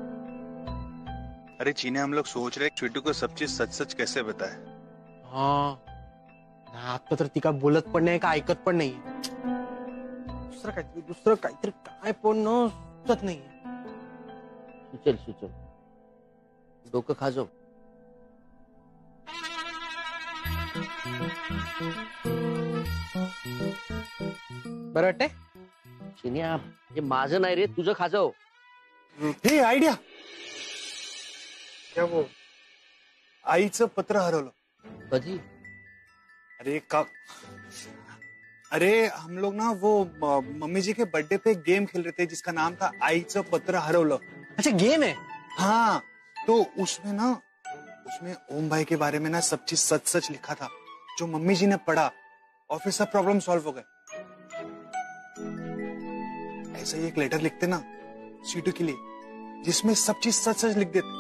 अरे चीने हम लोग सोच रहे स्वीटू को सब चीज सच सच कैसे बताए. हा आता तर ती काय बोलत पण नाही का ऐकत पण नाही. दुसरं काहीतरी काय पण सुचत नाही. सुचल डोकं खाजव. बरं वाटतंय? चिन्या हे माझं नाही रे, तुझं खाजव. हे आयडिया. क्या वो आईचं पत्र हरवलं. कधी? अरे हम लोग ना वो मम्मी जी के बर्थडे पे गेम खेल रहे थे जिसका नाम था आईचं पत्र हरवलं. अच्छा गेम है. हाँ तो उसमें ओम भाई के बारे में ना सब चीज सच सच लिखा था जो मम्मी जी ने पढ़ा और फिर सब प्रॉब्लम सॉल्व हो गए. ऐसा ही एक लेटर लिखते ना स्वीटू के लिए जिसमें सब चीज सच सच लिख देते.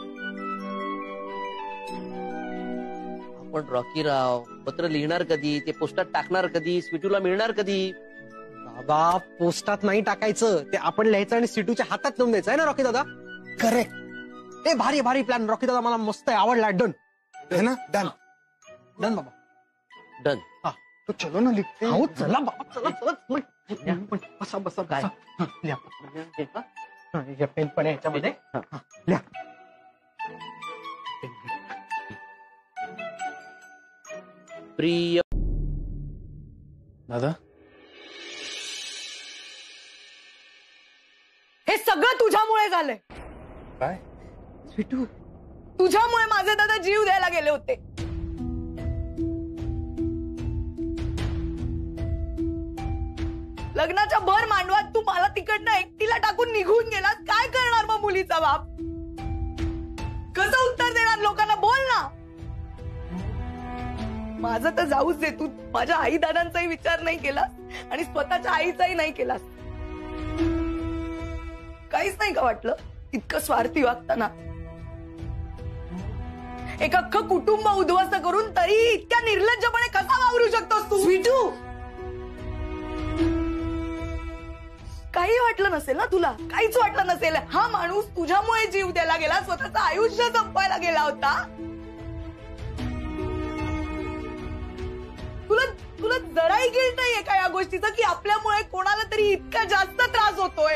आपण रॉकी राव पत्र लिहिणार कधी, ते पोस्टात टाकणार कधी, स्वीटूला मिळणार कधी? बाबा पोस्टात नाही टाकायचं, ते आपण लिहायचं आणि स्वीटूच्या हातात देऊन द्यायचं आहे ना रॉकी दादा. करेक्ट. ते भारी भारी प्लॅन रॉकी दादा, मला मस्त आहे, आवडला. डन है ना. डन बाबा डन. तो चलो ना लिखते हैं. हो चला बाबा चला. बसा काय? पेन पण आहे याच्यामध्ये. लिहा. प्रिय दादा हे सगळं तुझ्यामुळे झालंय. काय? स्वीटू तुझ्यामुळे माझे दादा जीव द्यायला गेले होते. लग्नाच्या भर मांडवात तू मला तिकडनं एकटीला टाकून निघून गेलास. काय करणार मग मुलीचा बाप? कसं उत्तर देणार लोकांना? बोल ना. माझं तर जाऊच दे, तू माझ्या आई दादांचाही विचार नाही केलास आणि स्वतःच्या आईचाही नाही केलास. काहीच नाही का वाटलं इतकं स्वार्थी वागताना? एक अख्खं कुटुंब उद्ध्वस्त करून तरी इतक्या निर्लज्जपणे कसा वावरू शकतोस तू? स्वीटू काही वाटलं नसेल ना तुला? काहीच वाटलं नसेल. हा माणूस तुझ्यामुळे जीव द्यायला गेला, स्वतःचं आयुष्य संपवायला गेला होता. तुला जराही गिल्ट नाहीये का या गोष्टीचं की आपल्यामुळे कोणाला तरी इतका जास्त त्रास होतोय?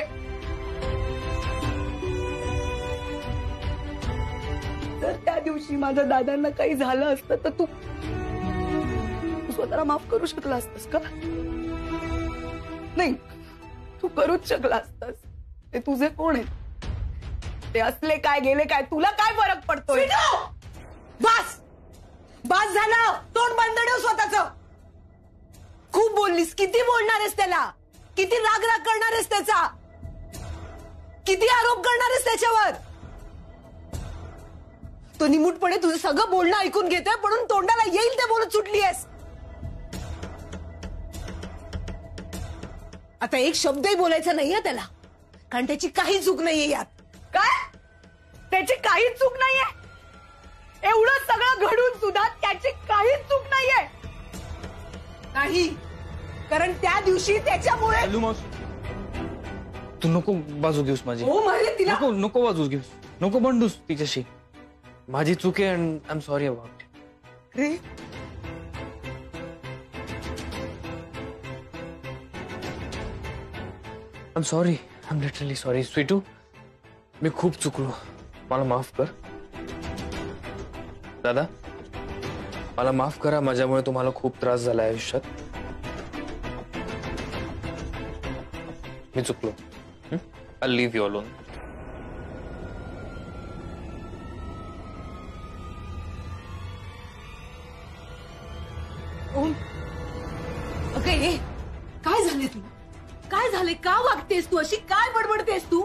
जर त्या दिवशी माझ्या दादांना काही झालं असतं तर तू स्वतःला माफ करू शकला असतस का? नाही, तू करूच शकला असतास. ते तुझे कोण आहेत? ते असले काय गेले काय, तुला काय फरक पडतोय? बस झालं. तोंड बंद ठेव स्वतःच. खूप बोललीस. किती बोलणार आहेस त्याला? किती राग करणार आहेस त्याचा? किती आरोप करणार आहेस त्याच्यावर? तो निमूटपणे तुझं सगळं बोलणं ऐकून घेतोय म्हणून तोंडाला येईल ते बोलत सुटली आहेस. आता एक शब्दही बोलायचा नाहीये त्याला, कारण त्याची काही चूक नाहीये यात. काय? त्याची काहीच चूक नाहीये? एवढं सगळं घडून सुद्धा त्याची काहीच चूक नाहीये? नाही, कारण त्या दिवशी त्याच्यामुळे. तू नको बाजू घेऊस माझी. हो मारे तिला. नको बाजू घेऊस, नको भांडूस तिच्याशी. माझी चूक आहे and I am sorry about. रे I am sorry, I am literally sorry. Sweetu मी खूप चुकलो, मला माफ कर. दादा मला माफ करा, माझ्यामुळे तुम्हाला खूप त्रास झाला आयुष्यात. मी चुकलो. I leave you alone. Okay, काय झालंय तुला? काय झाले? का वागतेस तू अशी? काय बडबडतेस तू?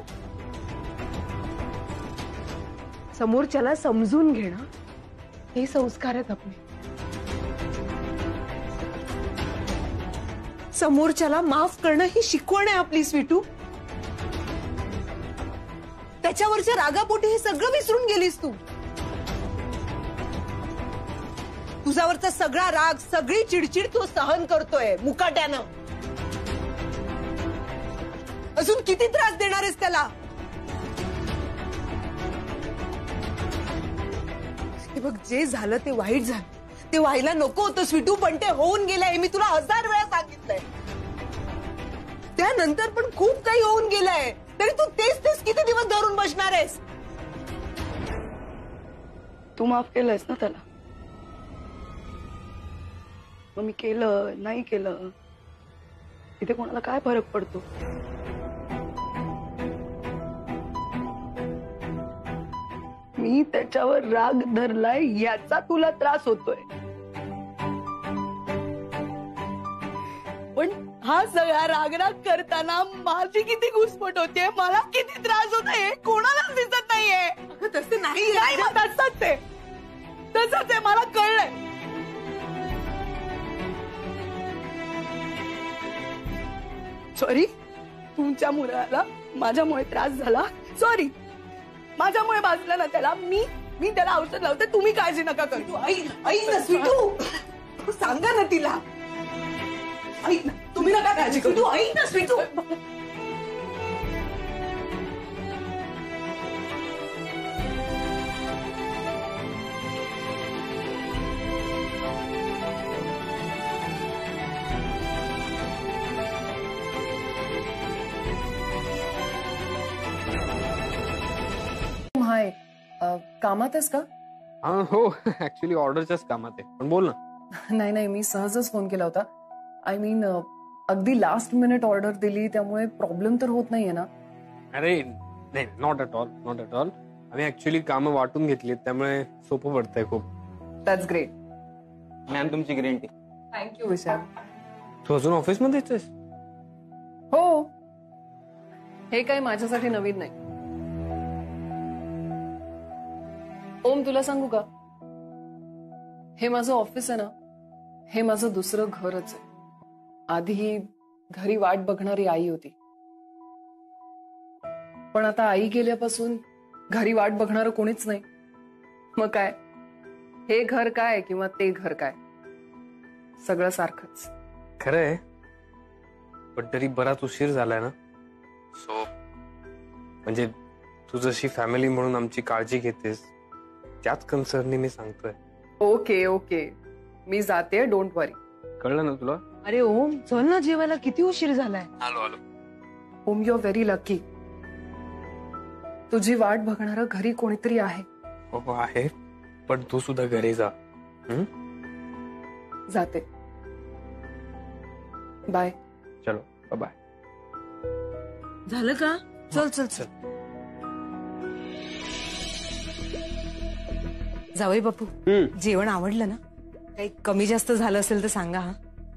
समोरच्याला समजून घेणं हे संस्कार आहेत आपले. समोरच्याला माफ करणं ही शिकवण आहे आपली स्वीटू. त्याच्यावरच्या रागापोटी हे सगळं विसरून गेलीस तू. तुझ्यावरचा सगळा राग, सगळी चिडचिड तू सहन करतोय मुकाट्यानं. अजून किती त्रास देणार आहेस त्याला? हे बघ, जे झालं ते वाईट झालं. ते व्हायला नको होतं स्वीटू, पण ते होऊन गेलंय. मी तुला 1000 वेळा सांगितलंय. त्यानंतर पण खूप काही होऊन गेलंय, तरी तू तेच तेच किती दिवस धरून बसणार आहेस? तू माफ केलंयस ना त्याला? मग मी केलं नाही केलं इथे कोणाला काय फरक पडतो? मी त्याच्यावर राग धरलाय याचा तुला त्रास होतोय, पण हा सगळा रागराग करताना माझी किती घुसमट होते, मला किती त्रास होत आहे कोणालाच दिसत नाहीये. तसं नाही. तसंच आहे, मला कळलंय. सॉरी, तुमच्या मुलाला माझ्यामुळे त्रास झाला. सॉरी, माझ्यामुळे भाजलं ना त्याला. मी त्याला औषध लावते, तुम्ही काळजी नका करू. ऐक ना स्वीटू, सांगा ना तिला. ऐक ना, तुम्ही नका काळजी करू. तू ऐक ना स्वीटू. हाय, कामात आहेस का? हो, ऍक्च्युली ऑर्डरच्याच कामात आहे, पण बोल ना. नाही, मी सहजच फोन केला होता. आय मीन, अगदी लास्ट मिनिट ऑर्डर दिली, त्यामुळे प्रॉब्लेम तर होत नाहीये ना? अरे नाही, नॉट ॲट ऑल. आम्ही ऍक्च्युली कामं वाटून घेतली, त्यामुळे सोपं पडतंय खूप. That's great. मॅम, तुमची ग्रीन टी. थँक्यू विशाल. तू अजून ऑफिसमध्येच आहेस? हो, हे काही माझ्यासाठी नवीन नाही. ओम, तुला सांगू का, हे माझं ऑफिस आहे ना, हे माझं दुसरं घरच आहे. आधी घरी वाट बघणारी आई होती, पण आता आई गेल्यापासून घरी वाट बघणारं कोणीच नाही. मग काय, हे घर काय किंवा ते घर काय, सगळं सारखंच. खरंय, पण तरी बराच उशीर झालाय ना. सो म्हणजे तू जशी फॅमिली म्हणून आमची काळजी घेतेस, त्याच कन्सर्नने मी सांगतोय. ओके, मी जाते, डोंट वरी. कळलं ना तुला? अरे ओम, चल ना जेवायला, किती उशीर झालाय. आलो. Om, you are very lucky. तुझी वाट बघणारं घरी कोणीतरी आहे. हो आहे, पण तू सुद्धा घरी जा. जाते. बाय. चलो, बाय. झालं का? चल. जावई बापू, जेवण आवडलं ना? काही कमी जास्त झालं असेल तर सांगा. हा,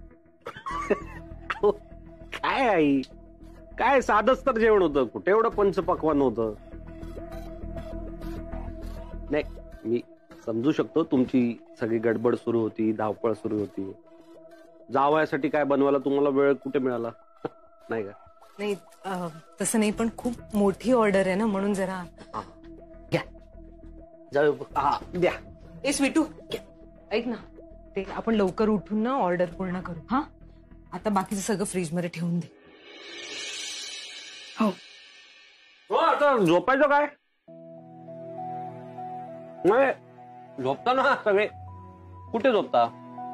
काय आई, काय साधच तर जेवण होतं, कुठे एवढं पंचपक्वान होतं. नाही, मी समजू शकतो तुमची सगळी गडबड सुरू होती, धावपळ सुरू होती. जावयासाठी काय बनवायला तुम्हाला वेळ कुठे मिळाला? नाही का? नाही, तसं नाही, पण खूप मोठी ऑर्डर आहे ना, म्हणून जरा. घ्या, जाऊ. द्या. ए स्वीटू, ऐक ना, ते आपण लवकर उठून ना ऑर्डर पूर्ण करू. हा, आता बाकीचं सगळं फ्रीजमध्ये ठेवून दे. हो, आता झोपायचं काय? नाही, झोपता ना सगळे. कुठे झोपता?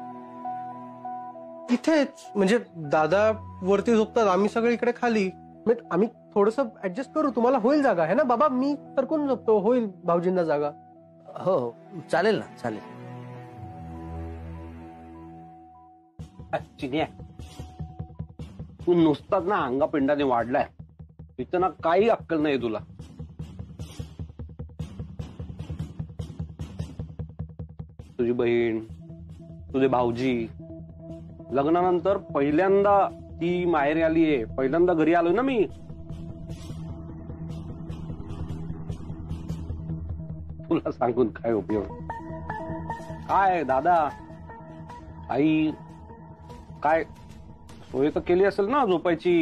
इथेच, म्हणजे दादा वरती झोपतात, आम्ही सगळे इकडे खाली. आम्ही थोडस ऍडजस्ट करू, तुम्हाला होईल जागा है ना बाबा? मी तर कोण झोपतो, होईल भाऊजींना जागा. हो, चालेल ना, चालेल. चिन्या, तू नुसताच ना अंगापिंडाने वाढलाय, इथं ना काही अक्कल नाही तुला. तुझी बहीण, तुझे भाऊजी लग्नानंतर पहिल्यांदा ती माहेरी आलीये, पहिल्यांदा घरी आलोय ना मी. तुला सांगून काय उपयोग. काय दादा आई काय सोय तर केली असेल ना झोपायची.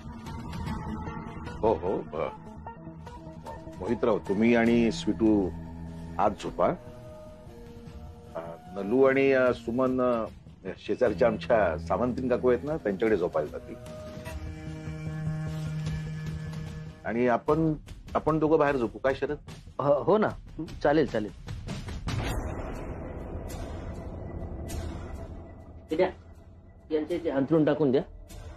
हो हो मोहितराव, तुम्ही आणि स्वीटू आज झोपा. नलू आणि सुमन शेजारच्या आमच्या सावंतीन काकू आहेत ना, त्यांच्याकडे झोपायला जातील. आणि आपण दोघं बाहेर झोपू काय शरद? हो ना, चालेल चालेल. द्या यांचे ते अंथरूण टाकून द्या.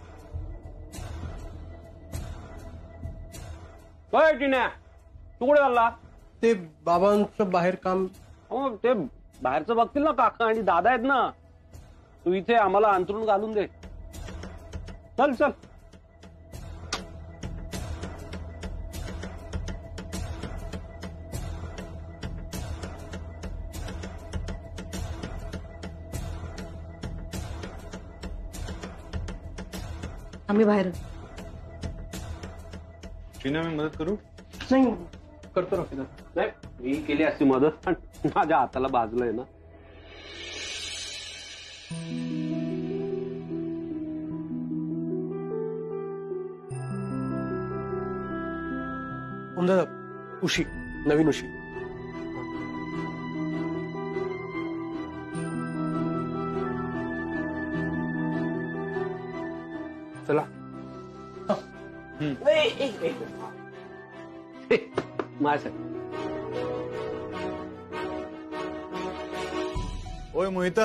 टिण्या तू कुठे चालला? ते बाबांचं बाहेर काम. हो ते बाहेरचं बघतील ना काका आणि दादा आहेत ना. तू इथे आम्हाला अंथरूण घालून दे. चल चल. आम्ही बाहेर. टीना मी मदत करू? नाही करतो रफी. नाही मी केली असती मदत, पण माझ्या हाताला बाजलंय ना. दादा उशी, नवीन उशी. चला. माझ्या ओए मोहिता,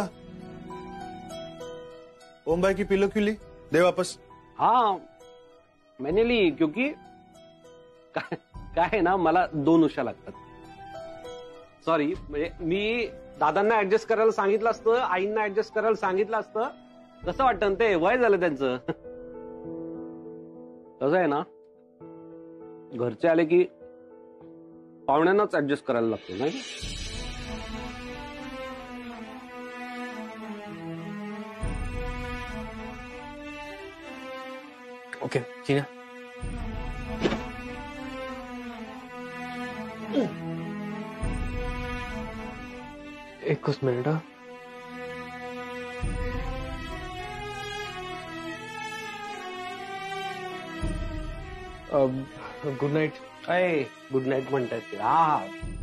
ओम भाई की पिलो क्यों ली? दे वापस. हाँ मैंने ली क्योंकि काय है ना, मला 2 उशा लागतात. सॉरी, म्हणजे मी दादांना ऍडजस्ट करायला सांगितलं असतं, आईंना ऍडजस्ट करायला सांगितलं असतं. कसं वाटतं ते, वय झालं त्यांचं. कसं आहे ना, घरचे आले की पाहुण्यांनाच ऍडजस्ट करायला लागतो नाही. Okay Tina. एकच मिनिट. Good night. काय गुड नाईट म्हणतात ते. हा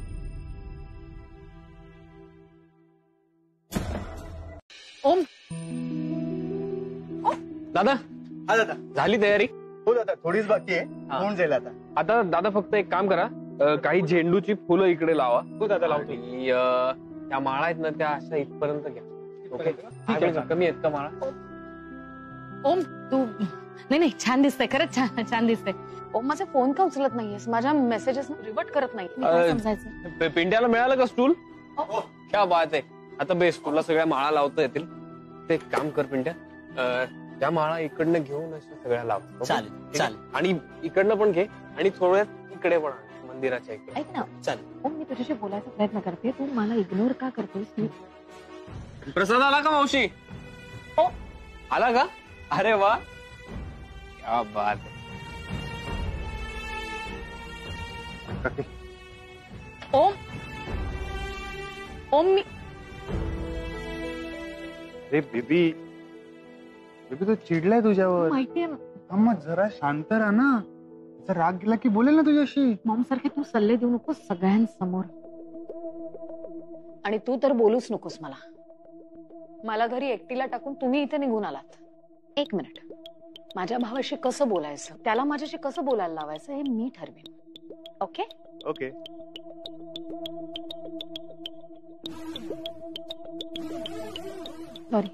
ओम दादा हा दादा. झाली तयारी? हो दादा, थोडीच बाकी आहे, होऊन जाईल आता. आता दादा फक्त एक काम करा, काही झेंडूची फुलं इकडे लावा. हो दादा लावतो. आणि, त्या माळा आहेत ना त्या अशा इथपर्यंत घ्या. ओके. कमी आहेत का माळा? ओम तू नाही छान दिसतंय, खरंच छान छान दिसतंय. ओम माझा फोन का उचलत नाहीयेस? माझ्या मेसेजेस रिवर्ट करत नाही. मी काय समजायचं? पिंट्याला मिळालं का स्टूल? क्या बात आहे. आता बेस्ट, तुला सगळ्या माळा लावता येतील. ते एक काम कर पिंट्या, त्या माळा इकडनं घेऊन अशा सगळ्या लाव. चालेल चालेल. आणि इकडनं पण घे आणि थोड्यात इकडे पण आण, मंदिराच्या इकडे. ऐक ना चालेल. ओम, मी तुझ्याशी बोलायचा प्रयत्न करते, तू मला इग्नोर का करतोस? मी प्रसाद आला का मावशी? हो. आला का? अरे वा, क्या बात आहे. ओम ओम मी अरे बेबी, बेबी तो चिडलाय तुझ्यावर. माहितीये ना, मग जरा शांत राहा ना. जर राग गेला की बोलेल ना तुझ्याशी. मॉम सारखे तू सल्ले देऊ नकोस सगळ्यांसमोर. आणि तू तर बोलूच नकोस मला. मला घरी एकटीला टाकून तुम्ही इथे निघून आलात. 1 मिनिट. माझ्या भावाशी कसं बोलायचं, त्याला माझ्याशी कसं बोलायला लावायचं हे मी ठरवेन. Okay okay. सॉरी.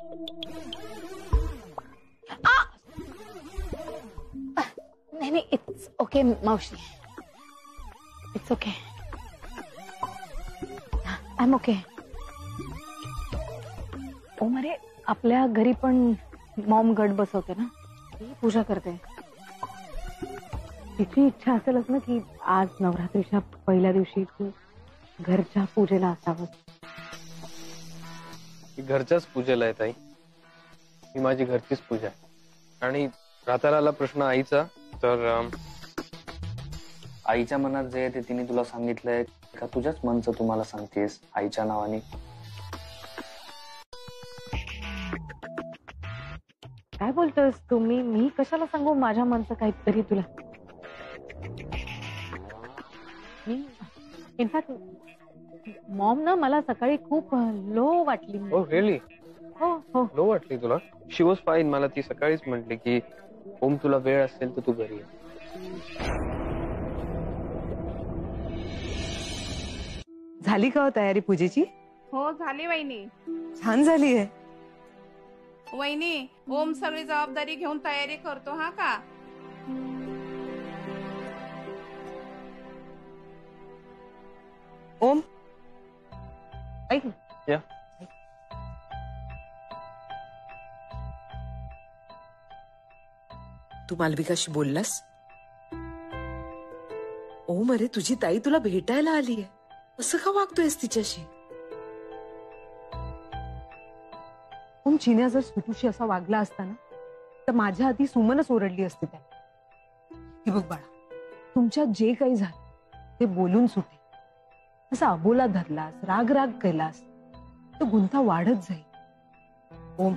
नाही इट्स ओके मावशी, it's okay. I am okay. ओ मरे, आपल्या घरी पण मॉम गट बसवते ना, ती पूजा करते. तिची इच्छा असेलच ना की आज नवरात्रीच्या पहिल्या दिवशी तू घरच्या पूजेला असावं. ही घरच्याच पूजेला आहे ताई. ही माझी घरचीच पूजा आहे. आणि राहता राहिला प्रश्न आईचा, तर आईच्या मनात जे आहे ते तिने तुला सांगितलंय का तुझ्याच मनचं तुम्हाला सांगतेस आईच्या नावाने? काय बोलतोस तुम्ही? मी कशाला सांगू माझ्या मनचं काहीतरी तुला? इनफॅक्ट मॉम ना मला सकाळी खूप लो वाटली. हो रिअली? हो हो. लो वाटली तुला? She was fine. मला ती सकाळीच म्हटली की ओम तुला वेळ असेल तर तू घरी ये. झाली का हो तयारी पूजेची? हो झाली वहिनी. छान झाली आहे वहिनी. ओम सगळी जबाबदारी घेऊन तयारी करतो हा का? ओम ऐक ना. या. तू मालविकाशी बोललास? ओम अरे तुझी ताई तुला भेटायला आली आहे, असं का वागतोयस तिच्याशी? ओम चिन्या जर स्वीटूशी असा वागला असता ना तर माझ्या आधी सुमनच ओरडली असती त्या. हे बघ बाळा, तुमच्यात जे काही झालं ते बोलून सुटे. असा अबोला धरलास, राग राग केलास तर गुंता वाढत जाईल. ओम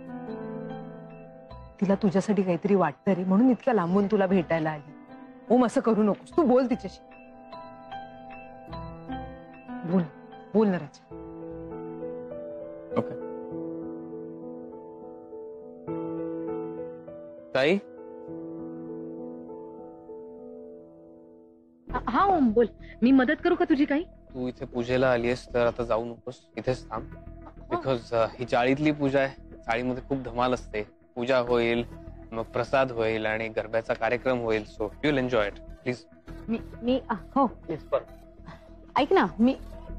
तिला तुझ्यासाठी काहीतरी वाटतं रे, म्हणून इतक्या लांबून तुला भेटायला आली. ओम असं करू नकोस, तू बोल तिच्याशी. बोल बोल ना राजा. ओके. ताई हा ओम बोल. मी मदत करू का तुझी काही? तू इथे पूजेला आलीयस तर आता जाऊ नकोस, इथेच थांब. बिकॉज ही चाळीतली पूजा आहे. चाळीमध्ये खूप धमाल असते. पूजा होईल, मग प्रसाद होईल आणि गरब्याचा कार्यक्रम होईल. So you will enjoy it. Please. मी हो प्लीज पण ऐक ना. मी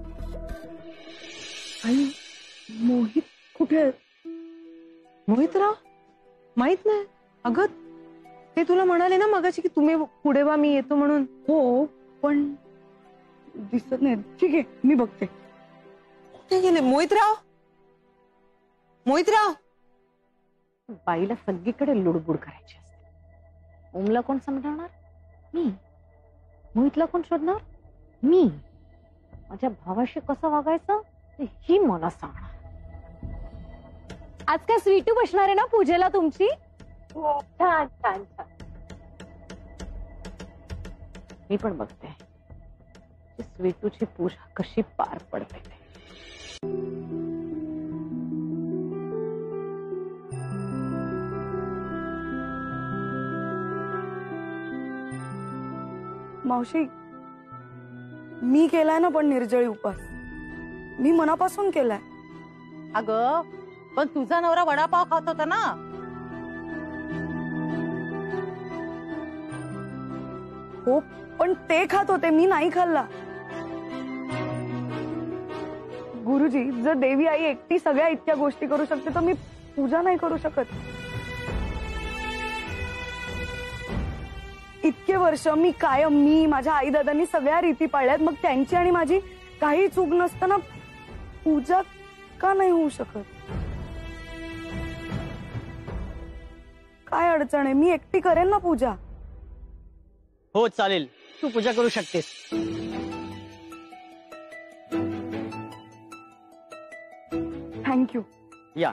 आई मोहित कुठे आहे? मोहितराव माहित नाही. अगं ते तुला म्हणाले ना मगाशी की तुम्ही पुढे वा, मी येतो म्हणून. हो पण दिसत नाही. ठीक आहे मी बघते. कुठे गेले मोहितराव? मोहितराव बाईला सगळीकडे लुडबुड करायची असते. ओमला कोण समजावणार? मी. मोहितला कोण शोधणार? मी. माझ्या भावाशी कसं वागायचं ही मला सांगणार. आज काय स्वीटू बसणार आहे ना पूजेला तुमची? छान छान छान. मी पण बघते स्वीटूची पूजा कशी पार पडते. मावशी मी केलाय ना पण निर्जळी उपास. मी मनापासून केलाय. अगं पण तुझा नवरा वडापाव खात होता ना. हो पण ते खात होते, मी नाही खाल्ला. गुरुजी जर देवी आई एकटी सगळ्या इतक्या गोष्टी करू शकते तर मी पूजा नाही करू शकत? इतके वर्ष मी कायम माझ्या आई दादांनी सगळ्या रीती पाळल्यात, मग त्यांची आणि माझी काही चूक नसताना पूजा का नाही होऊ शकत? काय अडचण आहे? मी एकटी करेन ना पूजा. हो चालेल, तू पूजा करू शकतेस. थँक्यू. या.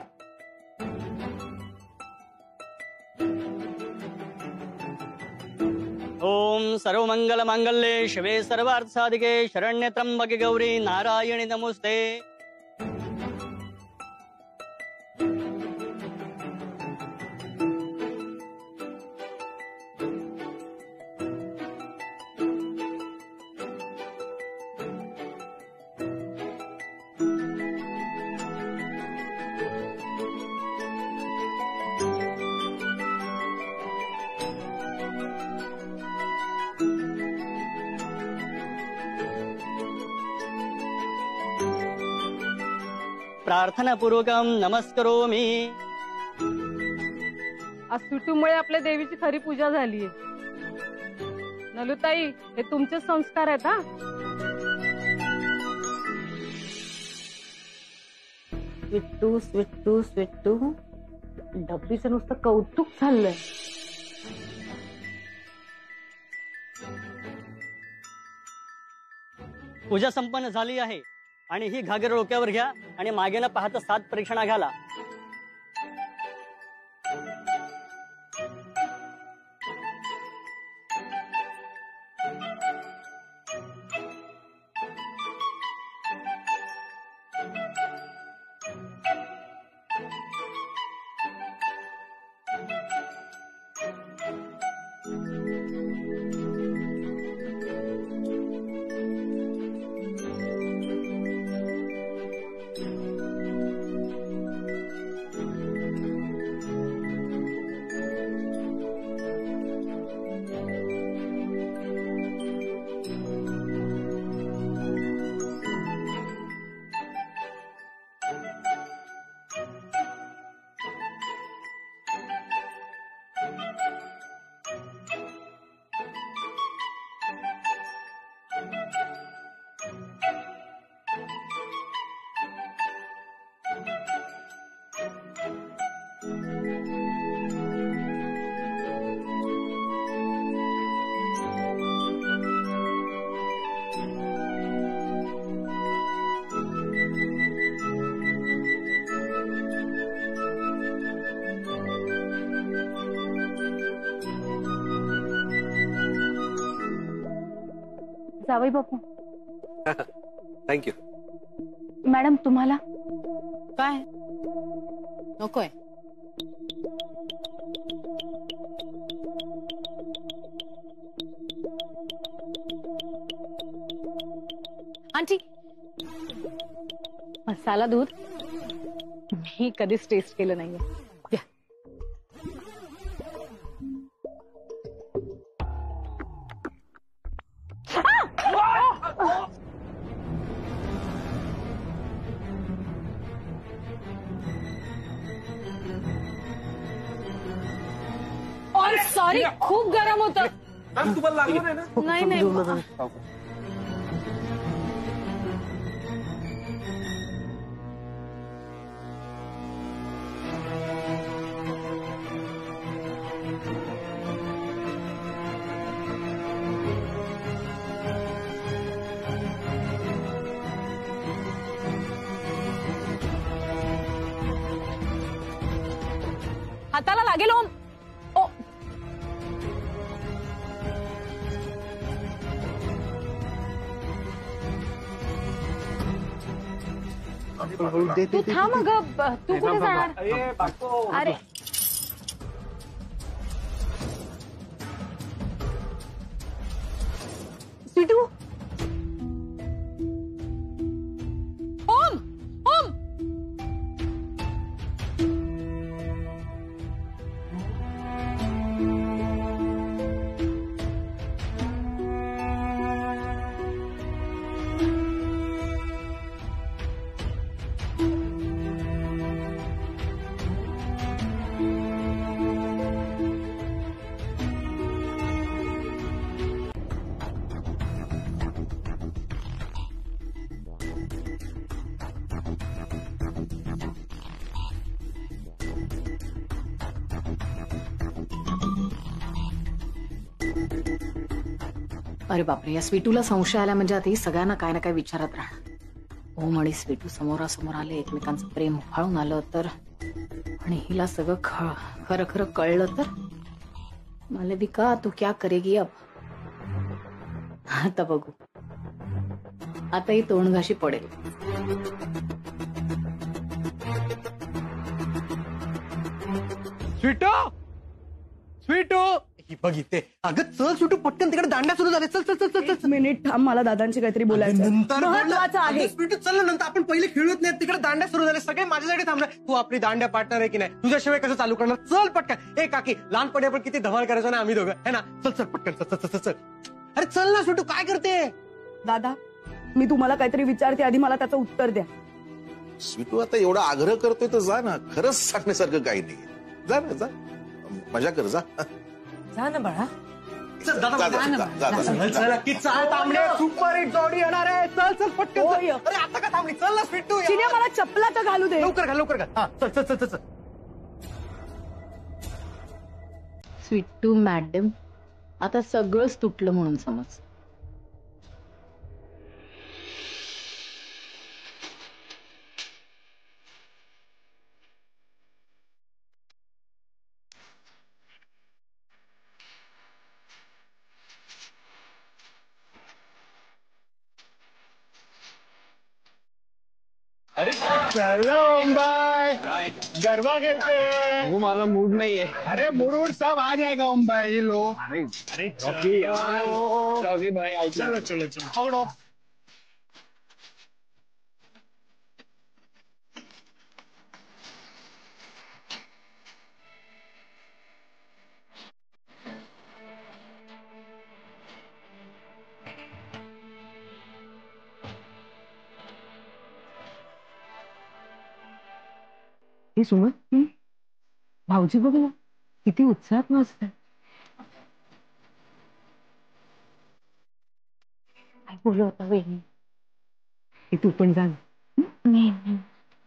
ओम सर्वमंगल मांगल्ये शिवे सर्वार्थ साधिके शरण्य त्र्यंबके गौरी नारायणी नमोस्ते. प्रार्थना पूर्वकम नमस्करोमि. आज सुटूमुळे आपल्या देवीची खरी पूजा झालीये. नलुताई हे तुमचे संस्कार आहेत हा. स्वीटू स्वीटू स्वीटू डब्बीचं नुसतं कौतुक चाललंय. पूजा संपन्न झाली आहे आणि ही घागर डोक्यावर घ्या आणि मागे न पाहता 7 परीक्षणा घाला. जावई बापू. थँक्यू. मॅडम तुम्हाला काय नकोय? आंटी मसाला दूध मी कधीच टेस्ट केलं नाहीये. द्या. सॉरी खूप गरम होतं. तुम्हाला लागलं नाही ना? नाही नाही हाताला लागेल. ओम तू थांब अगं. तू कुठे जाणार? अरे स्वीटू. ओम ओम अरे बापरे, या स्वीटूला संशय आला म्हणजे आता ही सगळ्यांना काय ना काय विचारत राहणार. ओम आणि स्वीटू समोरासमोर आले, एकमेकांचं प्रेम उफाळून आलं तर, आणि हिला सगळं खरं खरं कळलं तर. मालविका तू क्या करेगी अब? आता बघू, आता ही तोंडघाशी पडेल. स्वीटू स्वीटू ही बघितते. अगं चल स्वीटू पटकन, तिकडे दांड्या सुरू झाले. चल चल चल चल. 1 मिनिट थांब, मला दादांची काहीतरी बोलायचं महत्वाचं आहे. स्वीटू चल ना, नंतर आपण पहिले खेळूत नाही. तिकडे दांड्या सुरू झाले, सगळे माझ्यासाठी थांबले. तू आपली दांड्या पार्टनर आहे की नाही? तुझ्याशिवाय कसं चालू करणार? चल पटकन. ए काकी, लहानपणी आपण किती धमाल करायचो ना आम्ही दोघं, है ना? चल चल पटकन. चल चल चल चल. अरे चल ना स्वीटू, काय करते? दादा मी तुम्हाला काहीतरी विचारते, आधी मला त्याचं उत्तर द्या. स्वीटू आता एवढा आग्रह करतोय तर जा ना, खरंच सांगण्यासारखं काही नाही. जा ना, जा मजा कर. जा जा ना बाळा. चल नक्की चाल तांबडे, सुपर हिट जोडी येणार आहे. चल चल पटकन. अरे आता का थांबली? चल ना स्वीटू. चिन्या मला चपला तर घालू दे. लवकर घाल लवकर घाल. हा चल चल चल चल. स्वीटू मॅडम, आता सगळंच तुटलं म्हणून समज. अरे ओमबाई, गरबा खेलते. वो मला मूड नाहीये. अरे मूड सब आ जाएगा ओमबाई, ये लो. अरे रॉकी भाई, चलो चलो चलो पकड़ो. हे सुमन, भाऊजी बघ ना किती उत्साहात नाचतात. काय बोलू होता वहिनी? हे तू पण जा ना. नाही.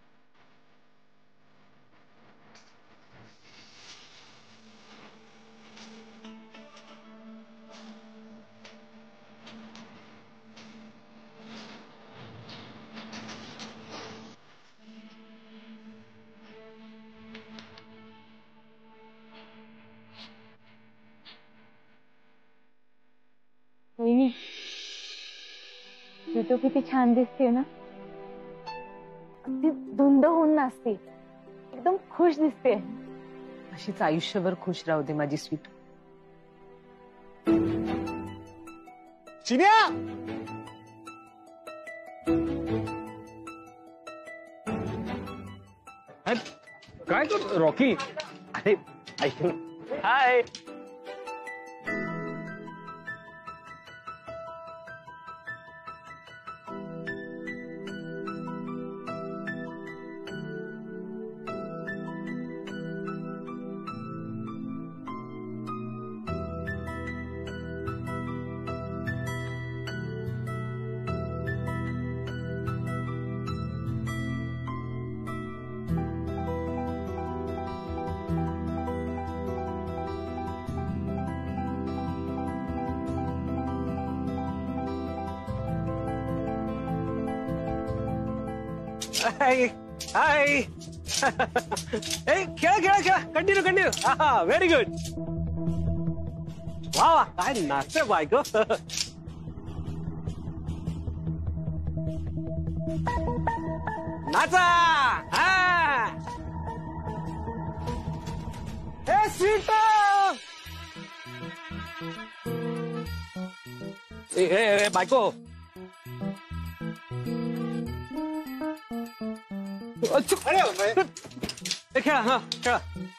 तू किती छान दिसते ना, अगदी धुंद होऊन नाचते, एकदम खुश दिसते. अशीच आयुष्यभर खुश राहू दे माझी स्वीटू. चिन्या, काय कर रॉकी? अरे ऐक, हाय. हाय हाय. खेळा खेळा खेळा, कंटिन्यू. हा व्हेरी गुड. वा वा, काय नाचते बायको. नाचा. हा ए स्वीट. ए बायको, अरे खेळा. हा खेळा.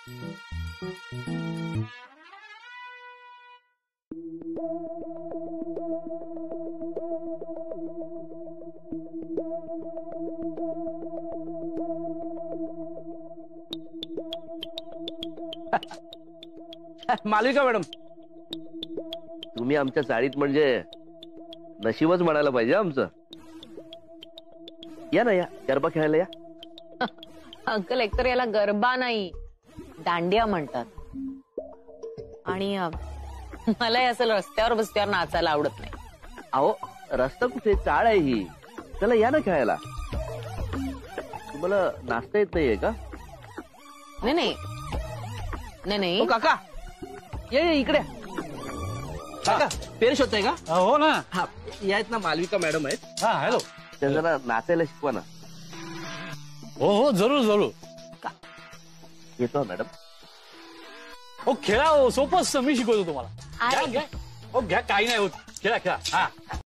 मालविका मॅडम, तुम्ही आमच्या चाळीत म्हणजे नशीबच म्हणायला पाहिजे आमचं. या ना, या गरबा खेळायला या. अंकल, एकतर याला गरबा नाही, दांडिया म्हणतात. आणि मला असं रस्त्यावर बसत्यावर नाचायला आवडत नाही. अहो, रस्ता कुठे, चाळ आहे ही. चला या ना खेळायला. तुम्हाला नाचता येत नाहीये का? नाही. काका ये इकडे. काका पेर शोधताय का? हो ना. हा, या आहेत ना, मालविका मॅडम आहेत. हा हॅलो. त्या जरा नाचायला शिकवा ना. हो जरूर. येतो मॅडम. हो खेळा, हो सोपं, मी शिकवतो तुम्हाला. घ्या, काही नाही होत. खेळा. हा.